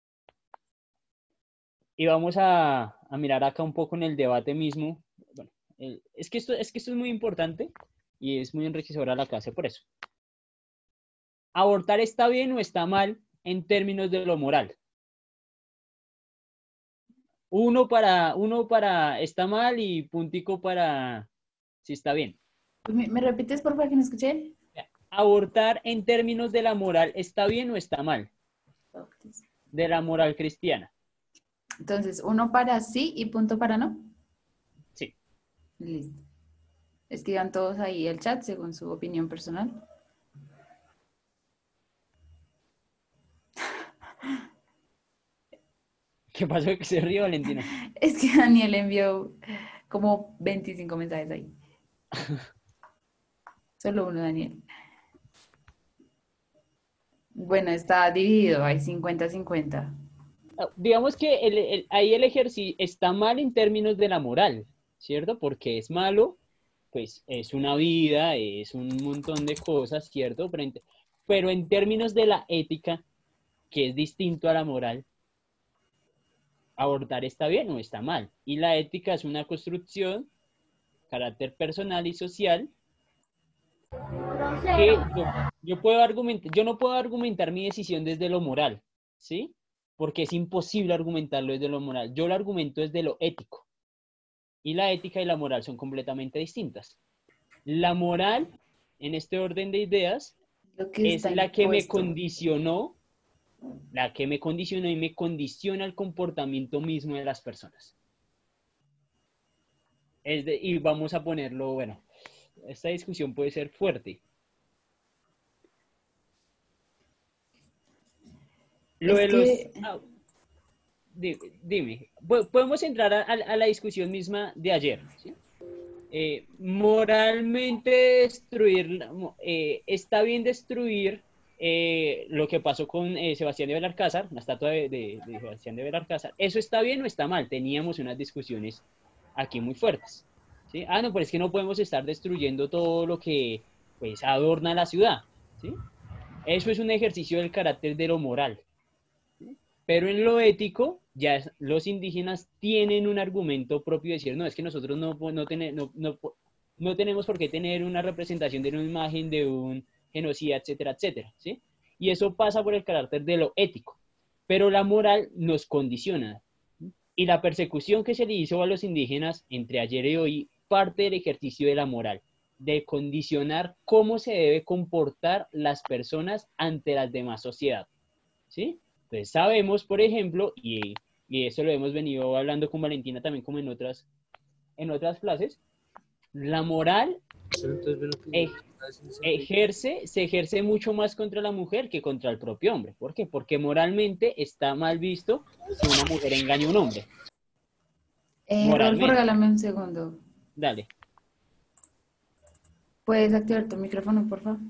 Y vamos a, a mirar acá un poco en el debate mismo. Bueno, el- es que esto, es que esto es muy importante y es muy enriquecedor a la clase por eso. ¿Abortar está bien o está mal en términos de lo moral? Uno para, uno para está mal y puntico para si está bien. ¿Me, me repites, por favor, que no escuché? ¿Abortar en términos de la moral está bien o está mal? De la moral cristiana. Entonces, uno para sí y punto para no. Sí. Listo. Escriban todos ahí el chat según su opinión personal. ¿Qué pasó que se ríe, Valentina? Es que Daniel envió como veinticinco mensajes ahí. Solo uno, Daniel. Bueno, está dividido, hay cincuenta cincuenta. Digamos que el, el- ahí el ejercicio está mal en términos de la moral, ¿cierto? Porque es malo, pues es una vida, es un montón de cosas, ¿cierto? Pero en, pero en términos de la ética, que es distinto a la moral, abortar está bien o está mal. Y la ética es una construcción, carácter personal y social, que yo, yo puedo argumentar, yo no puedo argumentar mi decisión desde lo moral, ¿sí? Porque es imposible argumentarlo desde lo moral. Yo lo argumento desde lo ético. Y la ética y la moral son completamente distintas. La moral, en este orden de ideas, Lo que es está la que me impuesto. condicionó, la que me condicionó y me condiciona el comportamiento mismo de las personas. Es de, y vamos a ponerlo, bueno, esta discusión puede ser fuerte. Lo Es de los... que, ah, di- dime, po- podemos entrar a, a- a la discusión misma de ayer, ¿sí? Eh, moralmente destruir, eh, está bien destruir eh, lo que pasó con eh, Sebastián de Belalcázar, la estatua de, de- de Sebastián de Belalcázar. ¿Eso está bien o está mal? Teníamos unas discusiones aquí muy fuertes, ¿sí? Ah, no, pero es que no podemos estar destruyendo todo lo que pues adorna la ciudad, ¿sí? Eso es un ejercicio del carácter de lo moral. Pero en lo ético, ya es- los indígenas tienen un argumento propio de decir, no, es que nosotros no, po- no, tener- no, no, po- no tenemos por qué tener una representación de una imagen de un genocida, etcétera, etcétera, ¿sí? Y eso pasa por el carácter de lo ético. Pero la moral nos condiciona. Y la persecución que se le hizo a los indígenas entre ayer y hoy parte del ejercicio de la moral, de condicionar cómo se debe comportar las personas ante las demás sociedades, ¿sí? Entonces sabemos, por ejemplo, y, y eso lo hemos venido hablando con Valentina también como en otras, en otras clases, la moral e- ejerce, se ejerce mucho más contra la mujer que contra el propio hombre. ¿Por qué? Porque moralmente está mal visto que una mujer engañe a un hombre. eh, Rodolfo, Moralmente. regálame un segundo. Dale. ¿Puedes activar tu micrófono, por favor?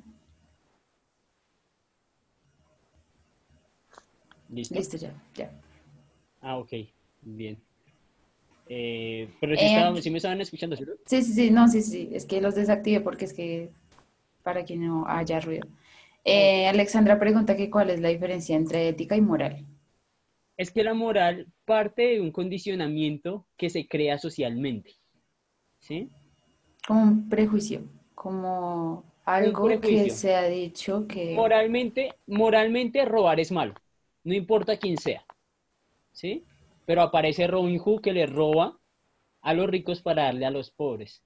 ¿Listo? Listo, ya, ya. Ah, ok. Bien. Eh, pero sí, Eh, estaba, sí me estaban escuchando, ¿cierto? sí, sí, sí, no, sí, sí, es que los desactivé porque es que para que no haya ruido. Ok. Eh, Alexandra pregunta que cuál es la diferencia entre ética y moral. Es que la moral parte de un condicionamiento que se crea socialmente, ¿sí? Como un prejuicio, como Un algo que prejuicio. se ha dicho que... Moralmente, moralmente robar es malo, no importa quién sea, ¿sí? Pero aparece Robin Hood que le roba a los ricos para darle a los pobres.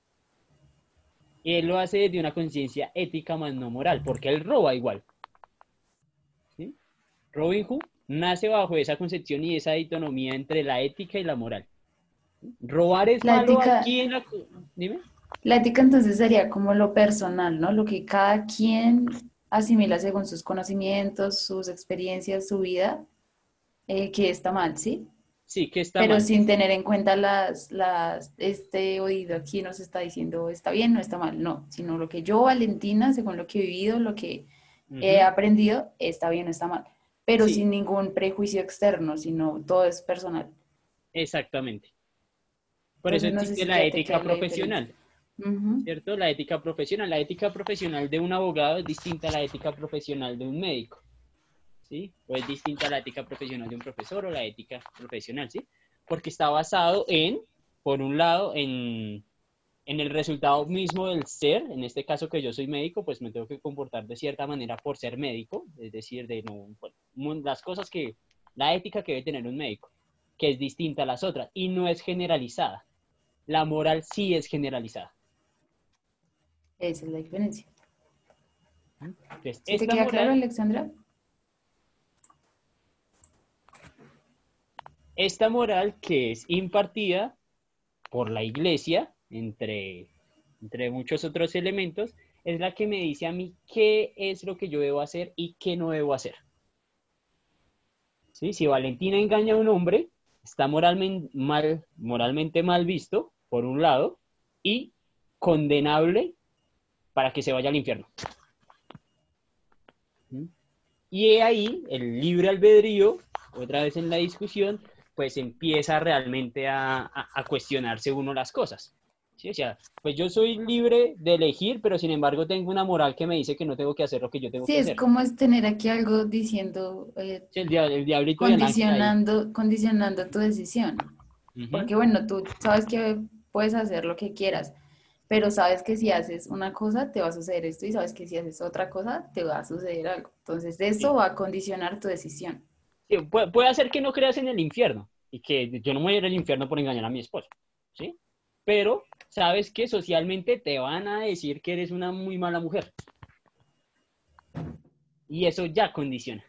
Y él lo hace desde una conciencia ética más no moral, porque él roba igual, ¿sí? Robin Hood nace bajo esa concepción y esa autonomía entre la ética y la moral. Robar es La malo ética, aquí en la... Dime. la ética entonces sería como lo personal, ¿no? Lo que cada quien asimila según sus conocimientos, sus experiencias, su vida, eh, que está mal, ¿sí? Sí, que está Pero mal. sin tener en cuenta las, las, este oído aquí nos está diciendo está bien, no está mal, no, sino lo que yo, Valentina, según lo que he vivido, lo que he Ujú. aprendido, está bien, no está mal, pero sin Sí, ningún prejuicio externo, sino todo es personal. exactamente. Por eso Entonces no sé existe si la ya te ética queda la diferencia. profesional, Ujú. ¿cierto? La ética profesional. La ética profesional de un abogado es distinta a la ética profesional de un médico, ¿sí? O es distinta a la ética profesional de un profesor o la ética profesional, ¿sí? Porque está basado en, por un lado, en, en el resultado mismo del ser. En este caso que yo soy médico, pues me tengo que comportar de cierta manera por ser médico, es decir, de no, bueno, las cosas que, la ética que debe tener un médico, que es distinta a las otras y no es generalizada. La moral sí es generalizada. Esa es la diferencia. Entonces, ¿Sí te esta queda claro, moral, Alexandra? esta moral que es impartida por la iglesia, entre, entre muchos otros elementos, es la que me dice a mí qué es lo que yo debo hacer y qué no debo hacer. ¿Sí? Si Valentina engaña a un hombre, está moralmente mal, moralmente mal visto, por un lado, y condenable para que se vaya al infierno. ¿Mm? Y he ahí el libre albedrío, otra vez en la discusión, pues empieza realmente a, a, a cuestionarse uno las cosas. ¿Sí? O sea, pues yo soy libre de elegir, pero sin embargo tengo una moral que me dice que no tengo que hacer lo que yo tengo Sí, que es hacer. como es tener aquí algo diciendo, eh, Sí, el, dia el diablito y el ángel ahí. condicionando, condicionando tu decisión. Uh-huh. Porque bueno, tú sabes que puedes hacer lo que quieras, pero sabes que si haces una cosa te va a suceder esto y sabes que si haces otra cosa te va a suceder algo. Entonces eso Sí. va a condicionar tu decisión. Sí, puede, puede hacer que no creas en el infierno y que yo no me voy a ir al infierno por engañar a mi esposo, ¿sí? Pero sabes que socialmente te van a decir que eres una muy mala mujer. Y eso ya condiciona.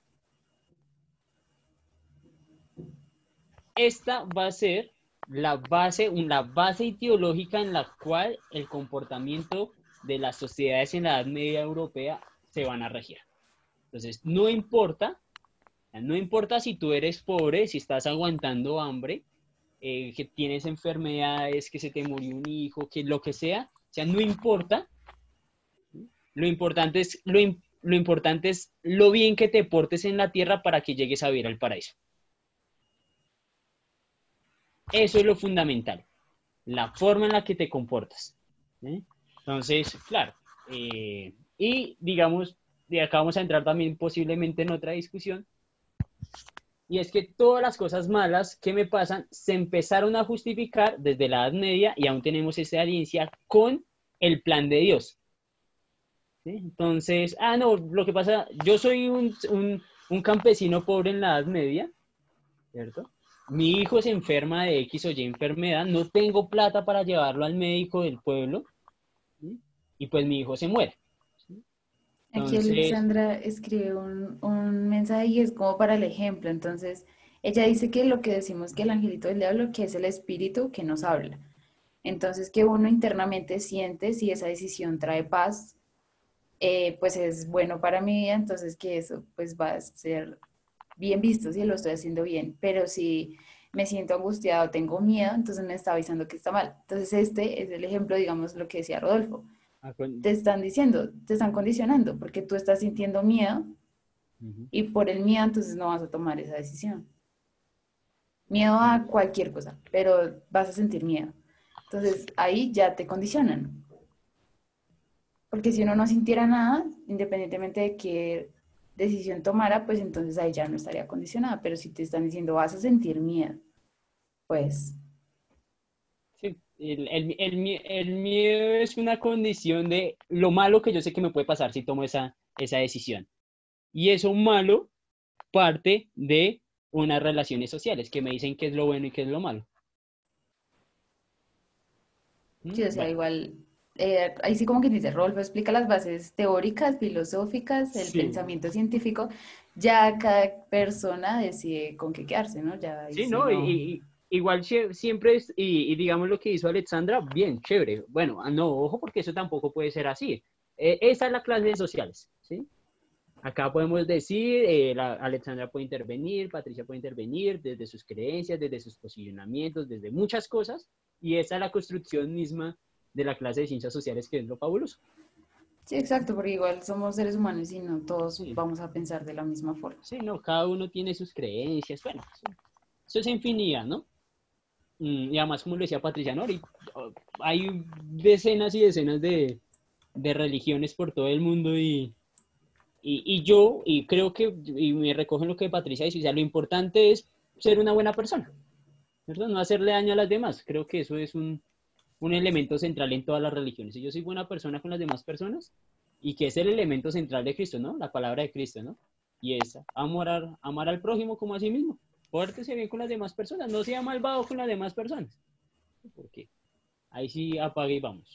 Esta va a ser la base, la base ideológica en la cual el comportamiento de las sociedades en la Edad Media Europea se van a regir. Entonces, no importa, no importa si tú eres pobre, si estás aguantando hambre, eh, que tienes enfermedades, que se te murió un hijo, que lo que sea, o sea, no importa. Lo importante es lo, lo importante es lo bien que te portes en la tierra para que llegues a vivir al paraíso. Eso es lo fundamental, la forma en la que te comportas. ¿Sí? Entonces, claro, eh, y digamos, de acá vamos a entrar también posiblemente en otra discusión, y es que todas las cosas malas que me pasan se empezaron a justificar desde la Edad Media y aún tenemos esa herencia con el plan de Dios. ¿Sí? Entonces, ah, no, lo que pasa, yo soy un, un, un campesino pobre en la Edad Media, ¿cierto? Mi hijo se enferma de X o Y enfermedad, no tengo plata para llevarlo al médico del pueblo, ¿sí? Y pues mi hijo se muere. ¿Sí? Aquí Entonces, Alexandra escribe un, un mensaje y es como para el ejemplo. Entonces, ella dice que lo que decimos que el angelito del diablo, que es el espíritu que nos habla. Entonces, que uno internamente siente si esa decisión trae paz, eh, pues es bueno para mi vida, entonces que eso pues va a ser bien visto si lo estoy haciendo bien, pero si me siento angustiado, tengo miedo, entonces me está avisando que está mal. Entonces este es el ejemplo, digamos, lo que decía Rodolfo. Te están diciendo, te están condicionando, porque tú estás sintiendo miedo uh-huh. y por el miedo entonces no vas a tomar esa decisión. Miedo a cualquier cosa, pero vas a sentir miedo. Entonces ahí ya te condicionan. Porque si uno no sintiera nada, independientemente de qué decisión tomara, pues entonces ahí ya no estaría condicionada. Pero si te están diciendo vas a sentir miedo, pues... Sí, el, el, el, el miedo es una condición de lo malo que yo sé que me puede pasar si tomo esa, esa decisión. Y eso malo parte de unas relaciones sociales que me dicen qué es lo bueno y qué es lo malo. Sí, o sea, Bueno, igual, eh, ahí sí como que dice, Rolfo explica las bases teóricas, filosóficas, el sí, pensamiento científico, ya cada persona decide con qué quedarse, ¿no? Ya ahí sí, sí ¿no? Y, no. y- igual siempre es, y, y digamos lo que hizo Alexandra, bien, chévere. Bueno, no, ojo, porque eso tampoco puede ser así. Eh, esa es la clase de sociales, ¿sí? Acá podemos decir, eh, la, Alexandra puede intervenir, Patricia puede intervenir desde sus creencias, desde sus posicionamientos, desde muchas cosas, y esa es la construcción misma de la clase de ciencias sociales, que es lo fabuloso. Sí, exacto, porque igual somos seres humanos y no todos Sí, vamos a pensar de la misma forma. sí, no, cada uno tiene sus creencias, bueno, eso, eso es infinidad, ¿no? y además, como lo decía Patricia, ¿no? Hay decenas y decenas de, de religiones por todo el mundo y, y, y yo, y creo que, y me recogen lo que Patricia dice, o sea, lo importante es ser una buena persona, ¿cierto? No hacerle daño a las demás. Creo que eso es un, un elemento central en todas las religiones. Si yo soy buena persona con las demás personas, y que es el elemento central de Cristo, ¿no? La palabra de Cristo, ¿no? Y es amar, a, amar al prójimo como a sí mismo. Pórtese bien con las demás personas, no sea malvado con las demás personas. Porque ahí sí apague y vamos.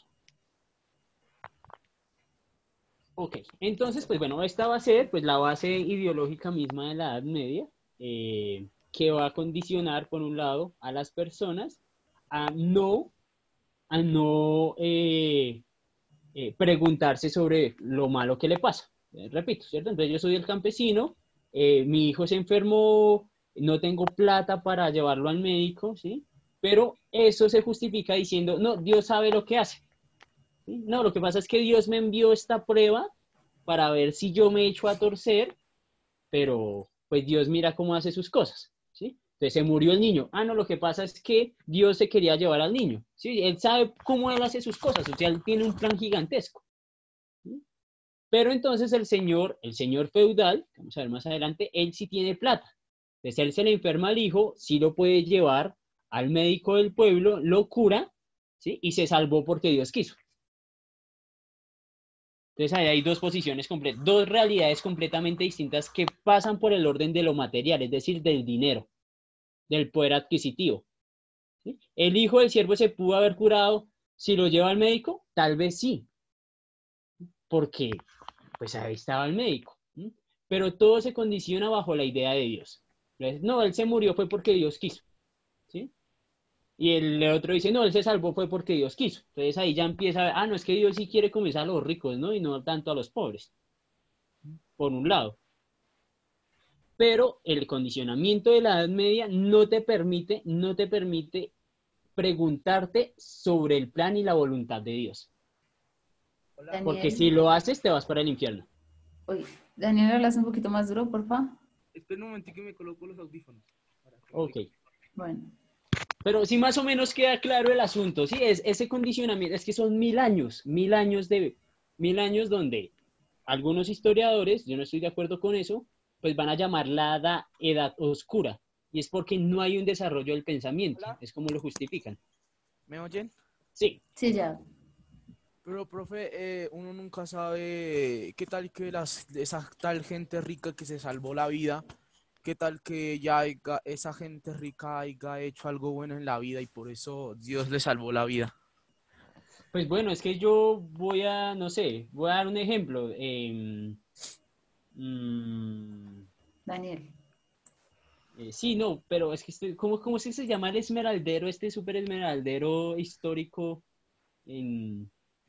Ok, entonces, pues bueno, esta va a ser pues la base ideológica misma de la Edad Media, eh, que va a condicionar, por un lado, a las personas a no, a no eh, eh, preguntarse sobre lo malo que le pasa. Eh, repito, ¿cierto? Entonces yo soy el campesino, eh, mi hijo se enfermó, no tengo plata para llevarlo al médico, ¿sí? Pero eso se justifica diciendo, no, Dios sabe lo que hace. ¿Sí? No, lo que pasa es que Dios me envió esta prueba para ver si yo me echo a torcer, pero pues Dios mira cómo hace sus cosas, ¿sí? Entonces se murió el niño. Ah, no, lo que pasa es que Dios se quería llevar al niño, ¿sí? Él sabe cómo Él hace sus cosas, o sea, Él tiene un plan gigantesco. ¿Sí? Pero entonces el señor, el señor feudal, vamos a ver más adelante, él sí tiene plata. Entonces él se le enferma al hijo, sí lo puede llevar al médico del pueblo, lo cura, ¿sí? Y se salvó porque Dios quiso. Entonces ahí hay dos posiciones, dos realidades completamente distintas que pasan por el orden de lo material, es decir, del dinero, del poder adquisitivo. ¿Sí? ¿El hijo del siervo se pudo haber curado si lo lleva al médico? Tal vez sí, porque pues ahí estaba el médico. ¿Sí? Pero todo se condiciona bajo la idea de Dios. Entonces, no, él se murió fue porque Dios quiso. ¿Sí? Y el otro dice, no, él se salvó fue porque Dios quiso. Entonces ahí ya empieza a ver, ah, no, es que Dios sí quiere comenzar a los ricos, ¿no? Y no tanto a los pobres, por un lado. Pero el condicionamiento de la Edad Media no te permite, no te permite preguntarte sobre el plan y la voluntad de Dios. Daniel. Porque si lo haces, te vas para el infierno. Oye, Daniel, ¿hablas un poquito más duro, por favor? Espera un momento que me coloco los audífonos. Ok. Bueno. Pero sí más o menos queda claro el asunto, sí, es ese condicionamiento, es que son mil años, mil años de, mil años donde algunos historiadores, yo no estoy de acuerdo con eso, pues van a llamarla la edad oscura, y es porque no hay un desarrollo del pensamiento. Hola. Es como lo justifican. ¿Me oyen? Sí. Sí, ya. Pero, profe, eh, uno nunca sabe qué tal que las, esa tal gente rica que se salvó la vida, qué tal que ya haya, esa gente rica haya hecho algo bueno en la vida y por eso Dios le salvó la vida. Pues bueno, es que yo voy a, no sé, voy a dar un ejemplo. Eh, mmm, Daniel. Eh, sí, no, pero es que, estoy, ¿cómo, cómo se llama el esmeraldero, este súper esmeraldero histórico en...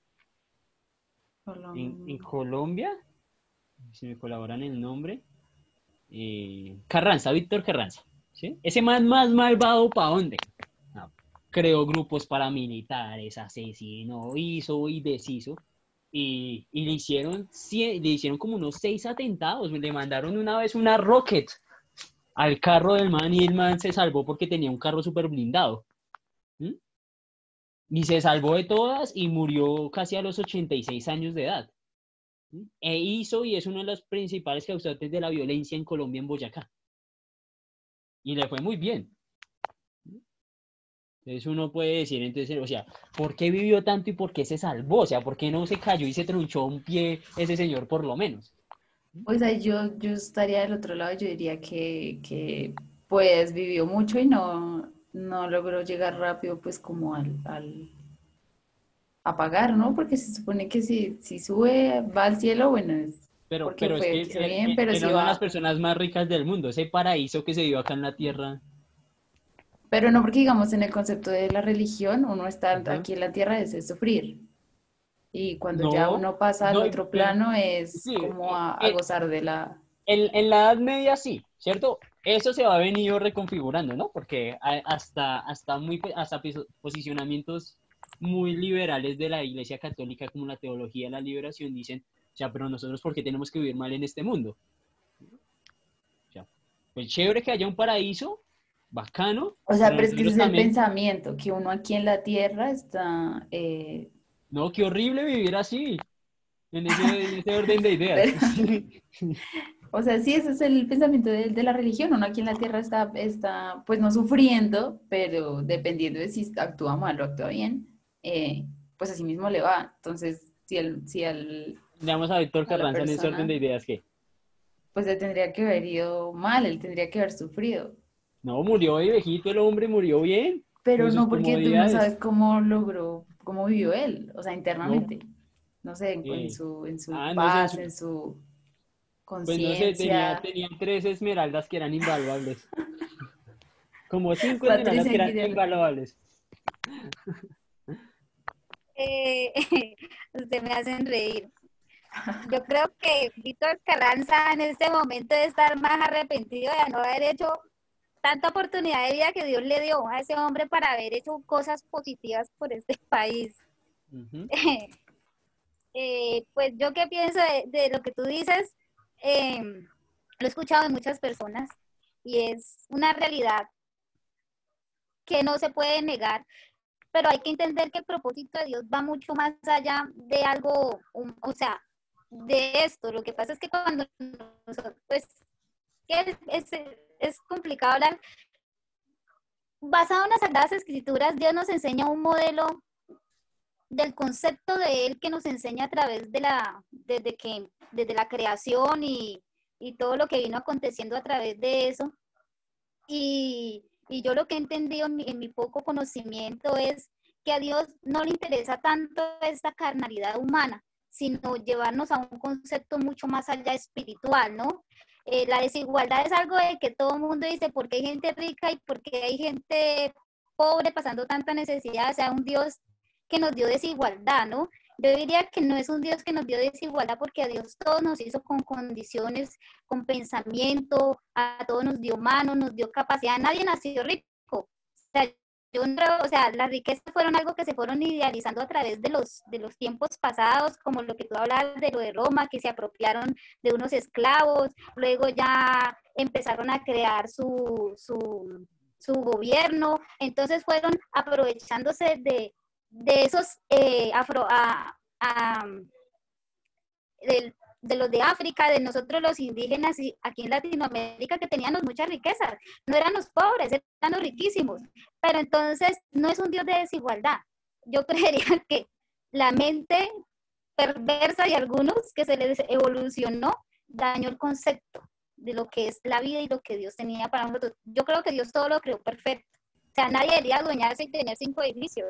En, en Colombia, si me colaboran el nombre, eh, Carranza, Víctor Carranza, ¿sí? Ese man más malvado, ¿para dónde? No, creó grupos paramilitares, asesinó, hizo y deshizo, y, y le hicieron, le hicieron como unos seis atentados, le mandaron una vez una rocket al carro del man y el man se salvó porque tenía un carro súper blindado. ¿Mm? Y se salvó de todas y murió casi a los ochenta y seis años de edad. E hizo y es uno de los principales causantes de la violencia en Colombia, en Boyacá. Y le fue muy bien. Entonces uno puede decir, entonces, o sea, ¿por qué vivió tanto y por qué se salvó? O sea, ¿por qué no se cayó y se trunchó un pie ese señor por lo menos? Pues ahí yo, yo estaría del otro lado, yo diría que, que pues vivió mucho y no... no logró llegar rápido pues como al, al a pagar, ¿no? Porque se supone que si, si sube, va al cielo, bueno, es pero, porque pero fue es que bien, er, pero era si una va... de las personas más ricas del mundo, ese paraíso que se dio acá en la tierra. Pero no porque digamos en el concepto de la religión, uno está Uh-huh. aquí en la tierra es, es sufrir. Y cuando no, ya uno pasa al no, otro pero, plano es sí, como a, a eh, gozar de la... En, en la Edad Media sí, ¿cierto? Eso se va a venir reconfigurando, ¿no? Porque hasta, hasta, muy, hasta posicionamientos muy liberales de la Iglesia Católica, como la teología de la liberación, dicen, o sea, pero nosotros, ¿por qué tenemos que vivir mal en este mundo? O sea, pues chévere que haya un paraíso, bacano. O sea, pero pero es que ese nosotros es el también, pensamiento, que uno aquí en la tierra está, eh, no, qué horrible vivir así, en ese, en ese orden de ideas. pero, o sea, sí, ese es el pensamiento de, de la religión. Uno aquí en la tierra está, está, pues no sufriendo, pero dependiendo de si actúa mal o actúa bien, eh, pues así mismo le va. Entonces, si, el, si al, Veamos a Víctor a la Carranza en ese orden persona, de ideas que, pues le tendría que haber ido mal, él tendría que haber sufrido. no, murió de viejito, el hombre murió bien, Pero con sus no porque tú no comodidades. sabes cómo logró, cómo vivió él, o sea, No, internamente. No sé, en, en eh, su, en su ah, no sé, en paz, su- en su pues no sé, tenía, conciencia. tenía tres esmeraldas que eran invaluables, como cinco esmeraldas Patricia que eran Aguilera. invaluables. Eh, Ustedes me hacen reír. Yo creo que Víctor Carranza en este momento debe estar más arrepentido de no haber hecho tanta oportunidad de vida que Dios le dio a ese hombre para haber hecho cosas positivas por este país. Ujú. Eh, pues yo qué pienso de, de lo que tú dices, eh, lo he escuchado de muchas personas y es una realidad que no se puede negar, pero hay que entender que el propósito de Dios va mucho más allá de algo, um, o sea, de esto. Lo que pasa es que cuando nosotros, pues, que es, es, es complicado hablar. Basado en las Sagradas Escrituras, Dios nos enseña un modelo del concepto de Él que nos enseña a través de la, desde que, desde la creación y, y todo lo que vino aconteciendo a través de eso. Y, y yo lo que he entendido en mi, en mi poco conocimiento es que a Dios no le interesa tanto esta carnalidad humana, sino llevarnos a un concepto mucho más allá espiritual, ¿no? Eh, la desigualdad es algo de que todo el mundo dice, ¿por qué hay gente rica y por qué hay gente pobre pasando tanta necesidad? O sea, un Dios que nos dio desigualdad, ¿no? Yo diría que no es un Dios que nos dio desigualdad porque a Dios todos nos hizo con condiciones, con pensamiento, a todos nos dio manos, nos dio capacidad, nadie nació rico. O sea, yo no, o sea, las riquezas fueron algo que se fueron idealizando a través de los, de los tiempos pasados, como lo que tú hablabas de lo de Roma, que se apropiaron de unos esclavos, luego ya empezaron a crear su, su, su gobierno, entonces fueron aprovechándose de, de esos eh, afro, a, a, de, de los de África, de nosotros los indígenas y aquí en Latinoamérica que teníamos muchas riquezas, no eran los pobres, eran los riquísimos, pero entonces no es un Dios de desigualdad. Yo creería que la mente perversa de algunos que se les evolucionó dañó el concepto de lo que es la vida y lo que Dios tenía para nosotros. Yo creo que Dios todo lo creó perfecto. O sea, nadie debería adueñarse y tener cinco edificios.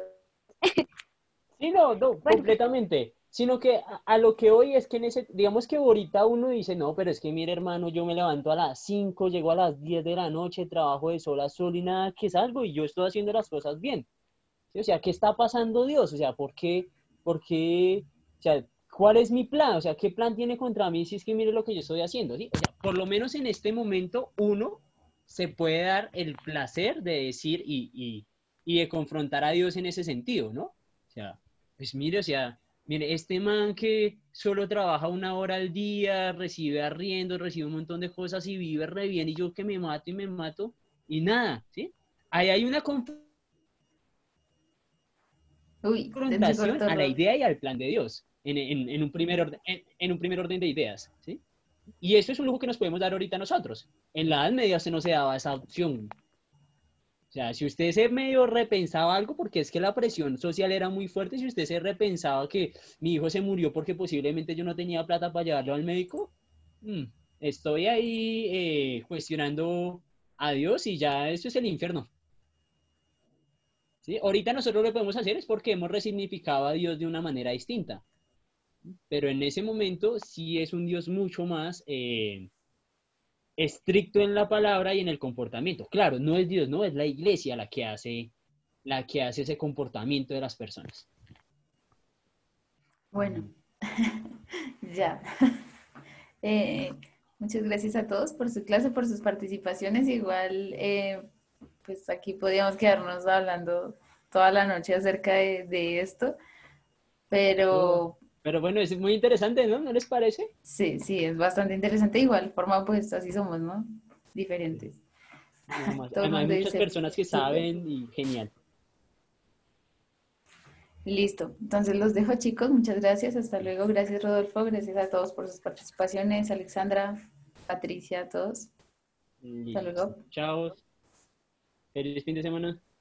Sí, no, no, Bueno, completamente. Sino que a, a lo que hoy es que en ese, digamos que ahorita uno dice, no, pero es que mire, hermano, yo me levanto a las cinco, llego a las diez de la noche, trabajo de sol a sol y nada que salgo y yo estoy haciendo las cosas bien. ¿Sí? O sea, ¿qué está pasando Dios? O sea, ¿por qué, por qué, o sea, cuál es mi plan? O sea, ¿qué plan tiene contra mí si es que mire lo que yo estoy haciendo? ¿Sí? O sea, por lo menos en este momento uno se puede dar el placer de decir y, y, y de confrontar a Dios en ese sentido, ¿no? O sea, pues mire, o sea, mire, este man que solo trabaja una hora al día, recibe arriendo, recibe un montón de cosas y vive re bien, y yo que me mato y me mato, y nada, ¿sí? Ahí hay una Uy, se confrontación cortó a la Rod. idea y al plan de Dios, en, en, en un, primer orden, en, en un primer orden de ideas, ¿sí? Y eso es un lujo que nos podemos dar ahorita nosotros. En la Edad Media se no se daba esa opción. O sea, si usted se medio repensaba algo, porque es que la presión social era muy fuerte, si usted se repensaba que mi hijo se murió porque posiblemente yo no tenía plata para llevarlo al médico, mmm, estoy ahí eh, cuestionando a Dios y ya eso es el infierno. ¿Sí? Ahorita nosotros lo que podemos hacer es porque hemos resignificado a Dios de una manera distinta, pero en ese momento sí es un Dios mucho más eh, estricto en la palabra y en el comportamiento. Claro, no es Dios, no, es la iglesia la que hace, la que hace ese comportamiento de las personas. Bueno, ya. Eh, muchas gracias a todos por su clase, por sus participaciones. Igual, eh, pues aquí podíamos quedarnos hablando toda la noche acerca de, de esto, No, pero pero bueno, es muy interesante, ¿no? ¿No les parece? sí, sí, es bastante interesante. Igual forma, pues así somos, ¿no? Diferentes. nada más. Todo el Además, hay mundo muchas dice, personas que súper. saben y genial. Listo. Entonces los dejo, chicos. Muchas gracias. Hasta luego. Gracias, Rodolfo. Gracias a todos por sus participaciones. Alexandra, Patricia, a todos. Hasta Listo. luego. Chao. Feliz fin de semana.